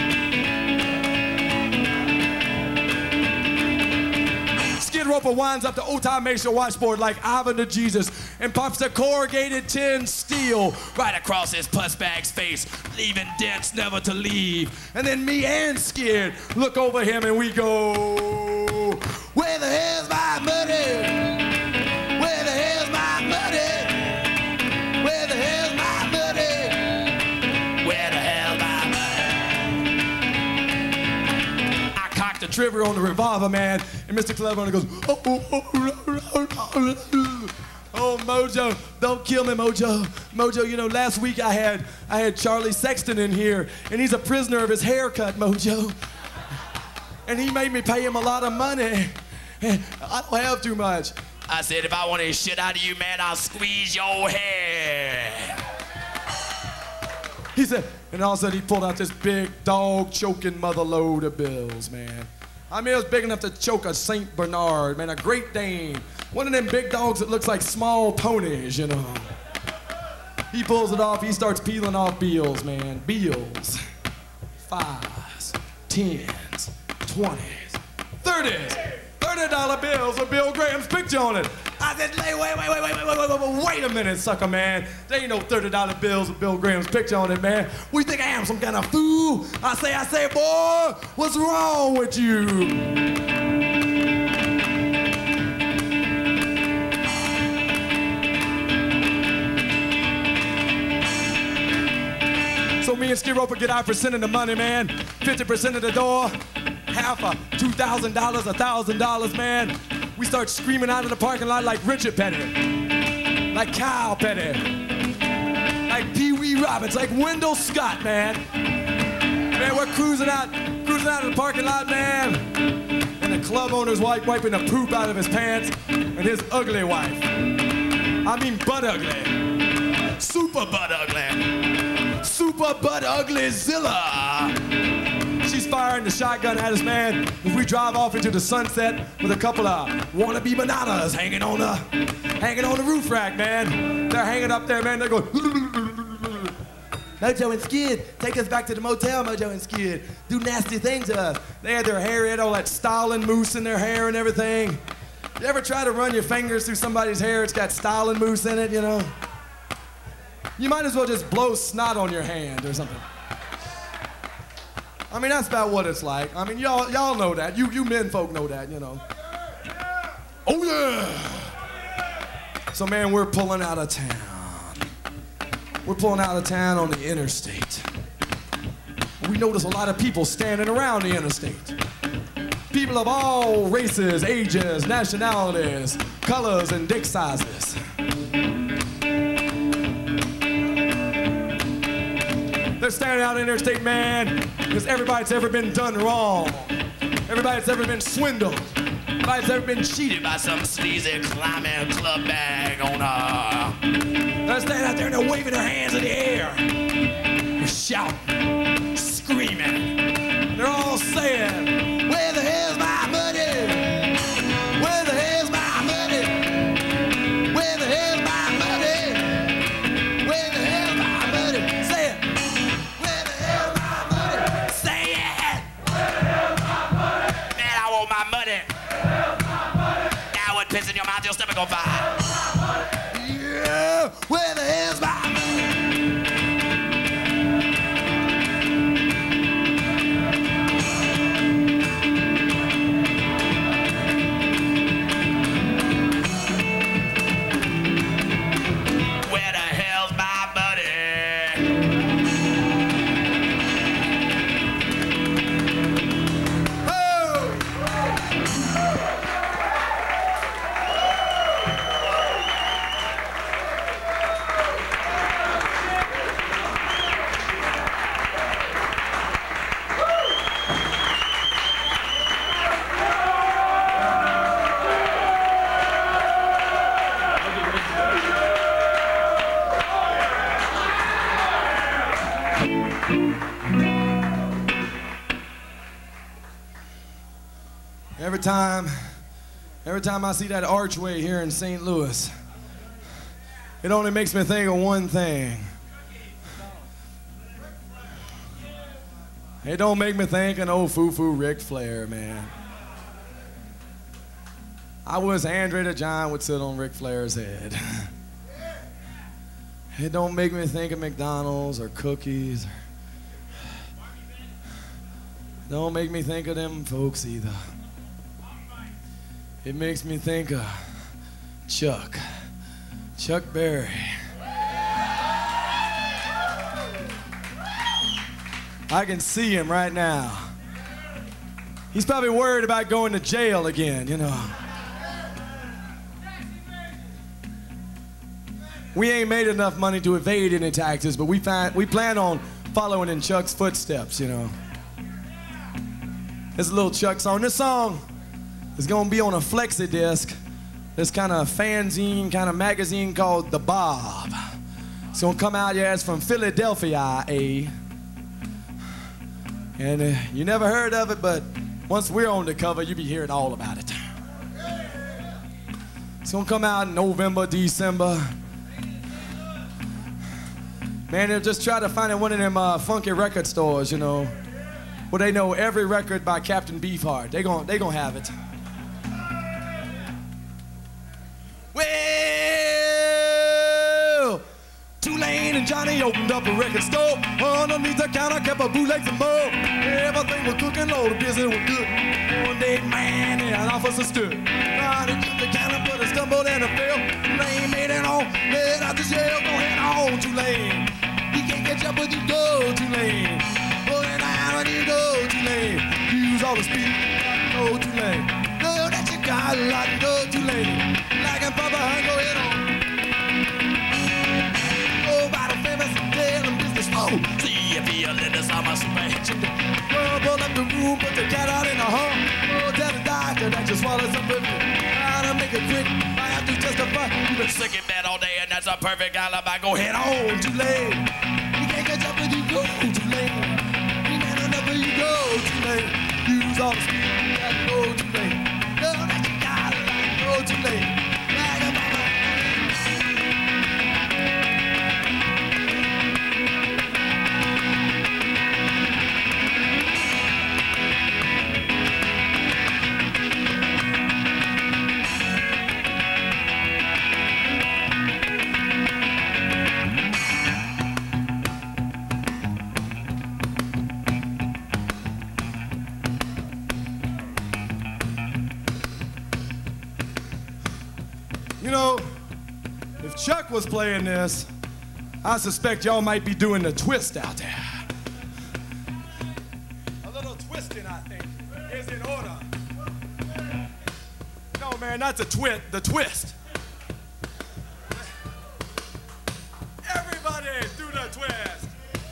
Skid Roper winds up the Otay Mesa washboard like Ivan to Jesus and pops the corrugated tin steel right across his puss bag's face, leaving dents never to leave. And then me and Skid look over him and we go, where the hell's my money? Where the hell's my money? Where the hell trigger on the revolver, man. And Mister Clever goes, oh, oh, oh, oh, oh, oh. Oh, Mojo, don't kill me, Mojo. Mojo, you know, last week I had I had Charlie Sexton in here, and he's a prisoner of his haircut, Mojo. And he made me pay him a lot of money. I don't have too much. I said, if I want any shit out of you, man, I'll squeeze your hair. He said, and all of a sudden he pulled out this big dog choking mother load of bills, man. I mean, it was big enough to choke a Saint Bernard, man, a Great Dane. One of them big dogs that looks like small ponies, you know. He pulls it off, he starts peeling off bills, man. Bills. Fives, tens, twenties, thirties. thirty dollar bills with Bill Graham's picture on it. I said, wait, wait, wait, wait, wait, wait, wait, wait, wait, wait a minute, sucker, man. There ain't no thirty dollar bills with Bill Graham's picture on it, man. What do you think I am, some kind of fool? I say, I say, boy, what's wrong with you? So me and Skid Roper get our percent of the money, man. fifty percent of the door. Half a two thousand dollars, a thousand dollars, man. We start screaming out of the parking lot like Richard Petty, like Kyle Petty, like Pee Wee Roberts, like Wendell Scott, man. Man, we're cruising out, cruising out of the parking lot, man. And the club owner's wife wiping the poop out of his pants, and his ugly wife. I mean, butt ugly, super butt ugly, super butt ugly Zilla. She's firing the shotgun at us, man. As we drive off into the sunset with a couple of wannabe bananas hanging on the, hanging on the roof rack, man. They're hanging up there, man. They're going. Mojo and Skid, take us back to the motel, Mojo and Skid. Do nasty things to us. They had their hair, they had all that Stalin mousse in their hair and everything. You ever try to run your fingers through somebody's hair? It's got Stalin mousse in it, you know. You might as well just blow snot on your hand or something. I mean, that's about what it's like. I mean, y'all y'all know that. You you men folk know that, you know. Oh, yeah! So, man, we're pulling out of town. We're pulling out of town on the interstate. We notice a lot of people standing around the interstate. People of all races, ages, nationalities, colors, and dick sizes. They're standing out in the interstate, man, because everybody that's ever been done wrong, everybody that's ever been swindled, everybody that's ever been cheated by some sleazy climbing club bag owner. They're standing out there and they're waving their hands in the air. They're shouting, screaming. They're all saying, where the hell's my money? Where the hell's my money? Where the hell's my money? Where the hell's my money? Say it. Piss in your mouth, your stomach on fire. Yeah, where the hell's my money? Where the hell's my money? Oh! Every time, every time I see that archway here in Saint Louis, it only makes me think of one thing. It don't make me think of old foo-foo Ric Flair, man. I wish Andre the Giant would sit on Ric Flair's head. It don't make me think of McDonald's or cookies. It don't make me think of them folks either. It makes me think of Chuck, Chuck Berry. I can see him right now. He's probably worried about going to jail again, you know. We ain't made enough money to evade any taxes, but we, find, we plan on following in Chuck's footsteps, you know. There's a little Chuck song. This song is gonna be on a flexi disc, this kind of fanzine, kind of magazine called The Bob. It's gonna come out, yeah, it's from Philadelphia, eh? And uh, you never heard of it, but once we're on the cover, you'll be hearing all about it. It's gonna come out in November, December. Man, they'll just try to find it one of them uh, funky record stores, you know, where they know every record by Captain Beefheart. They gon' they gon' have it. Well, Tulane and Johnny opened up a record store. Underneath the counter kept a bootleg and more. Everything was cooking, all the business was good. One day, man, and an officer stood. Tried to jump the counter, but he stumbled and he fell. Tulane made it on, let out the jail, go ahead on, Tulane. You can't catch up with you, go Tulane. Go down when you go Tulane. Use all the speed, go Tulane. Go that you got, like go Tulane. Like a Papa, go ahead on. Go by the famous jail and business flow. See if you let us on my super hit you. Go pull up the room, put the cat out in the hall. Go tell the doctor that you swallowed some food. Try to make it quick, I have to justify. You've been sick in bed all day and that's a perfect alibi. Go head on Tulane. You can't catch up with you, go Tulane. You can't enough when you go Tulane. Use all the speed, you got to go Tulane. Go that you got it, like go Tulane. Like a mama. You know, if Chuck was playing this, I suspect y'all might be doing the twist out there. A little twisting, I think, is in order. No, man, not the twist, the twist. Everybody do the twist.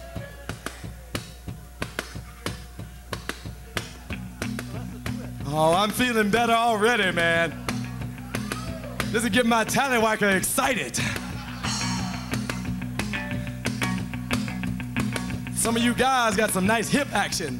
Oh, I'm feeling better already, man. This is getting my tallywhacker excited. Some of you guys got some nice hip action.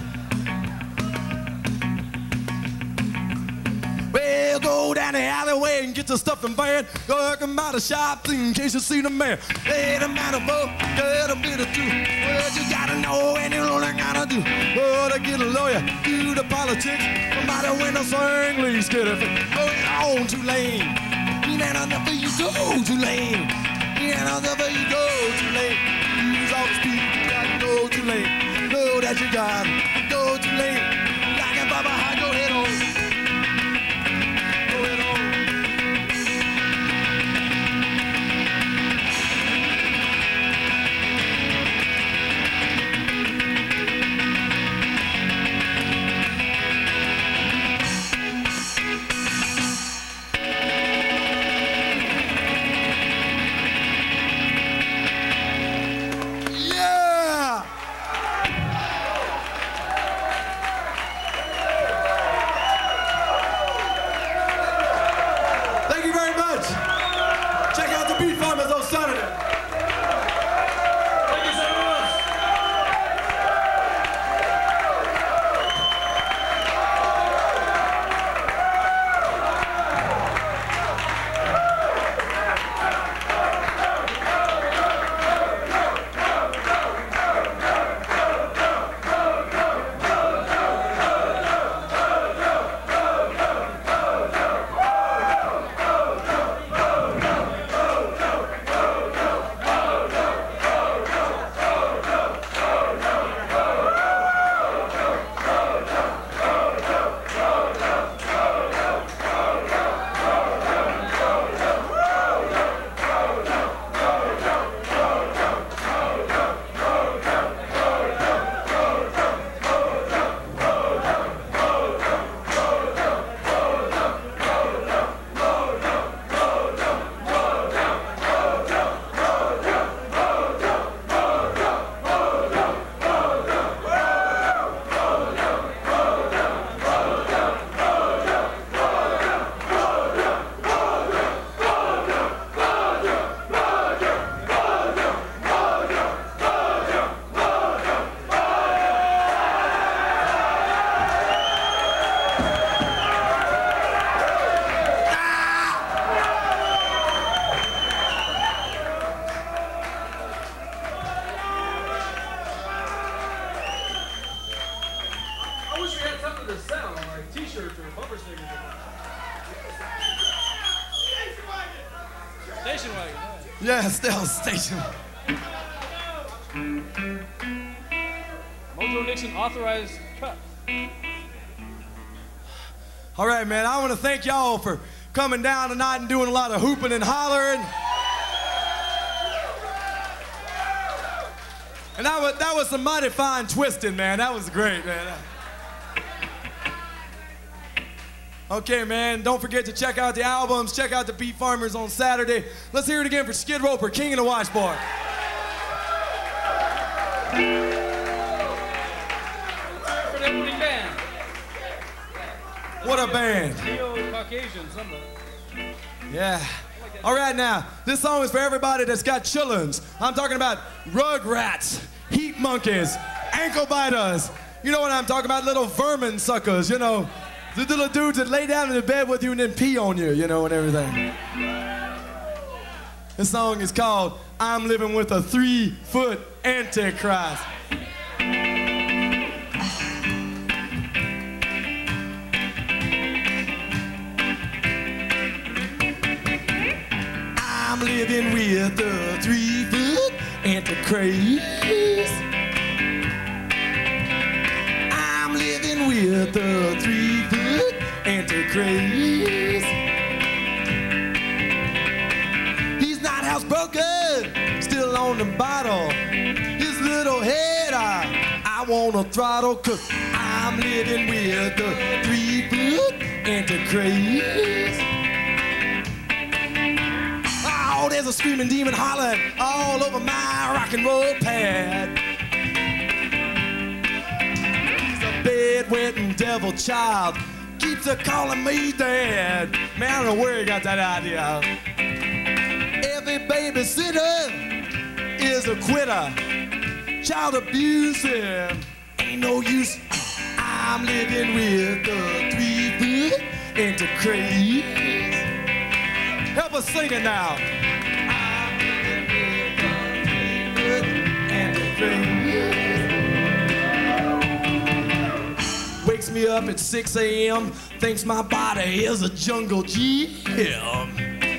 Well, go down the alleyway and get your stuff in van. Go work them out of shop in case you see the man. Hey, the man above, get a bit of truth. Well, you gotta know and you know what I gotta do. Oh, to get a lawyer, do the politics. Somebody win a sing, please get it. Go on Tulane. You ain't enough for you go Tulane. You ain't enough for you go Tulane. Use all the speed, you gotta go Tulane. Know that you got it, go Tulane. Like a Baba, go head on. Go head on. station wagon. Yeah, still station. Mojo Nixon authorized truck. All right, man, I want to thank y'all for coming down tonight and doing a lot of hooping and hollering. And that was, that was some mighty fine twisting, man. That was great, man. Okay, man, don't forget to check out the albums. Check out the Beat Farmers on Saturday. Let's hear it again for Skid Roper, King of the Washboard. What a band. Neo-Caucasian, something. Yeah. All right, now, this song is for everybody that's got chillins. I'm talking about rugrats, heat monkeys, ankle biters. You know what I'm talking about? Little vermin suckers, you know. The little dudes that lay down in the bed with you and then pee on you, you know, and everything. This song is called I'm Living with a Three-Foot Antichrist. I'm living with a three-foot Antichrist. I'm living with a three-foot Antichrist. He's not housebroken, still on the bottle. His little head I, I wanna throttle, 'cause I'm living with a three-foot Antichrist. Oh, there's a screaming demon hollering all over my rock and roll pad. He's a bedwetting devil child, keeps a calling me dad. Man, I don't know where he got that idea. Every babysitter is a quitter. Child abusive ain't no use. I'm living with a three-foot Antichrist. Help us sing it now. I'm living with a three-foot Antichrist. Wakes me up at six A M, thinks my body is a jungle gym.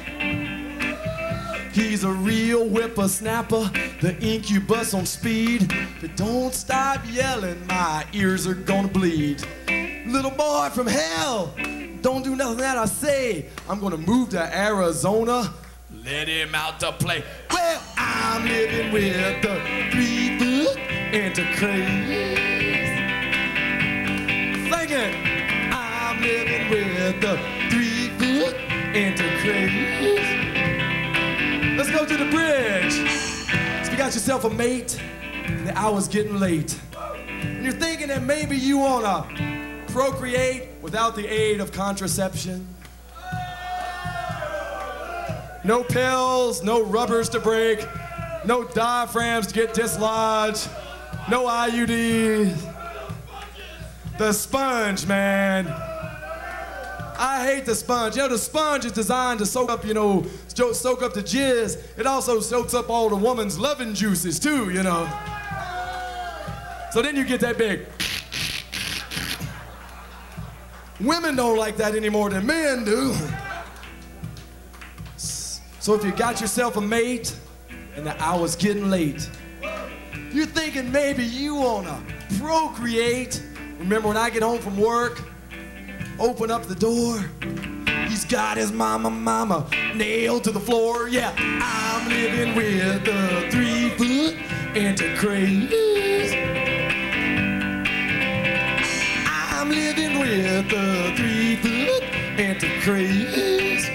He's a real whippersnapper, the incubus on speed. But don't stop yelling, my ears are gonna bleed. Little boy from hell, don't do nothing that I say. I'm gonna move to Arizona, let him out to play. Well, I'm living with the three-foot Antichrist. Sing it. I'm living with the three-foot Antichrist. Let's go to the bridge. So you got yourself a mate, and the hour's getting late. And you're thinking that maybe you wanna procreate without the aid of contraception. No pills, no rubbers to break, no diaphragms to get dislodged, no I U Ds. The sponge, man. I hate the sponge. You know, the sponge is designed to soak up, you know, soak up the jizz. It also soaks up all the woman's loving juices too, you know. So then you get that big. Women don't like that any more than men do. So if you got yourself a mate and the hour's getting late, you're thinking maybe you wanna procreate. Remember when I get home from work, open up the door, he's got his mama, mama nailed to the floor. Yeah, I'm living with a three-foot Antichrist. I'm living with a three-foot Antichrist.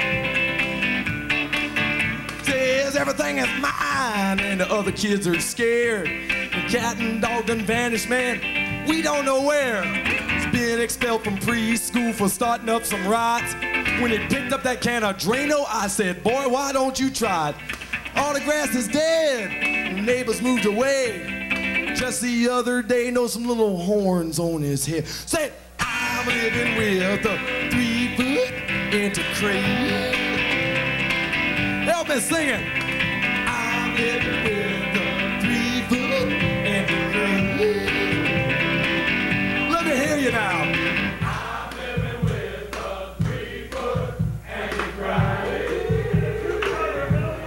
Says everything is mine and the other kids are scared. The cat and dog done vanished, man. We don't know where. He's been expelled from preschool for starting up some riots. When he picked up that can of Drano, I said, boy, why don't you try it? All the grass is dead. The neighbors moved away. Just the other day, know some little horns on his head. Say, I'm living with a three-foot Antichrist. Help me sing it. I'm living with a three-foot Antichrist. Let me hear you now. I'm living with a three-foot Antichrist.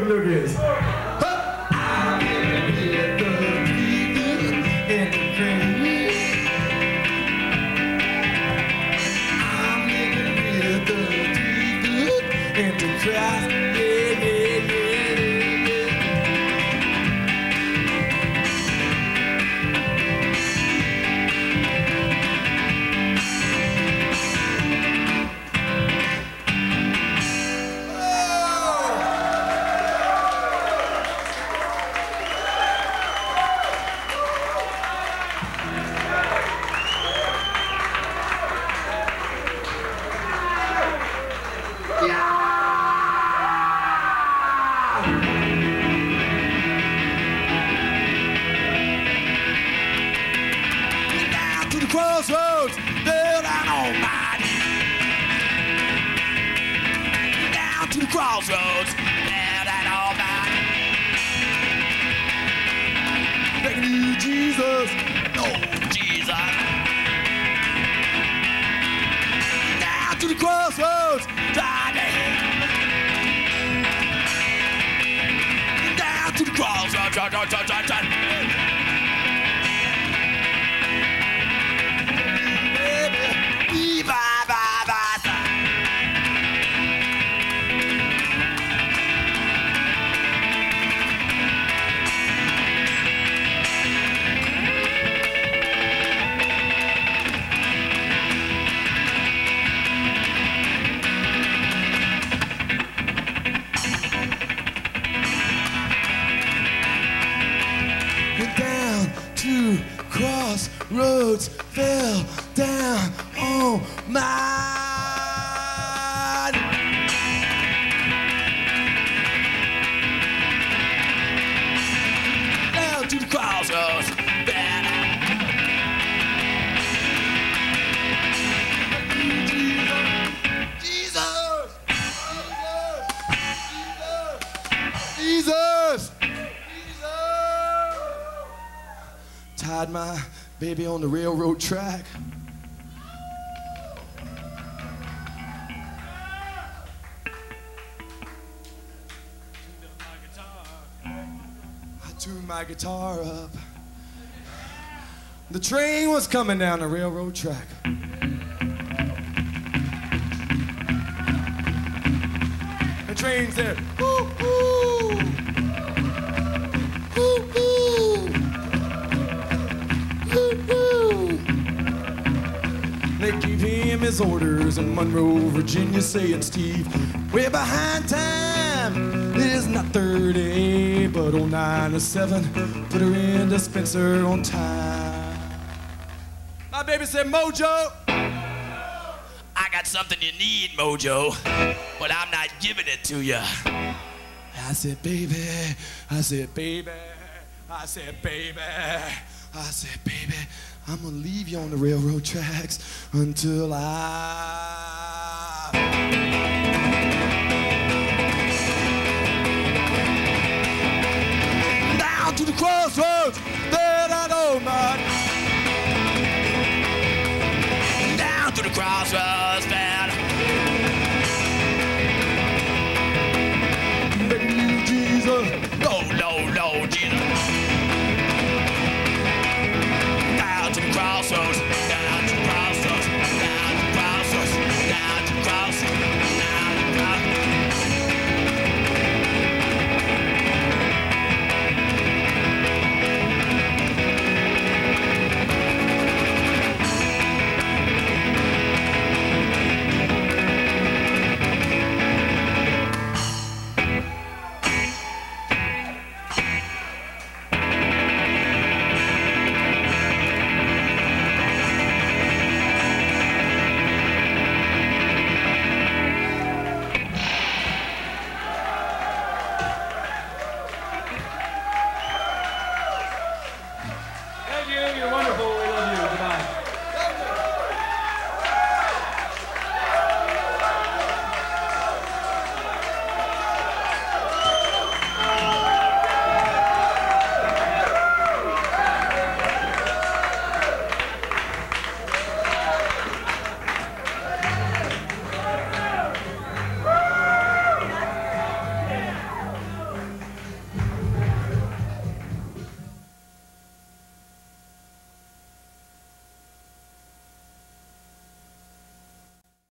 Boogie Noogies. I'm in with the three and the crazy. I'm in with the three and the crazy. Crossroads, down on my down to the crossroads, down and all my begging you, Jesus, oh Jesus, down to the crossroads, down down to the crossroads, down, down, down, down, down. Crossroads fell down on mine. Down to the crossroads. Down. Jesus, Jesus, Jesus, Jesus. Tied my baby on the railroad track. I tuned my guitar up. The train was coming down the railroad track. The train said, ooh, ooh, ooh, ooh. They gave him his orders in Monroe, Virginia, saying, Steve, we're behind time. It is not thirty, but oh nine to seven. Put her in the Spencer on time. My baby said, Mojo, I got something you need, Mojo, but I'm not giving it to you. I said, baby, I said, baby, I said, baby. I said, baby, I'm gonna leave you on the railroad tracks until I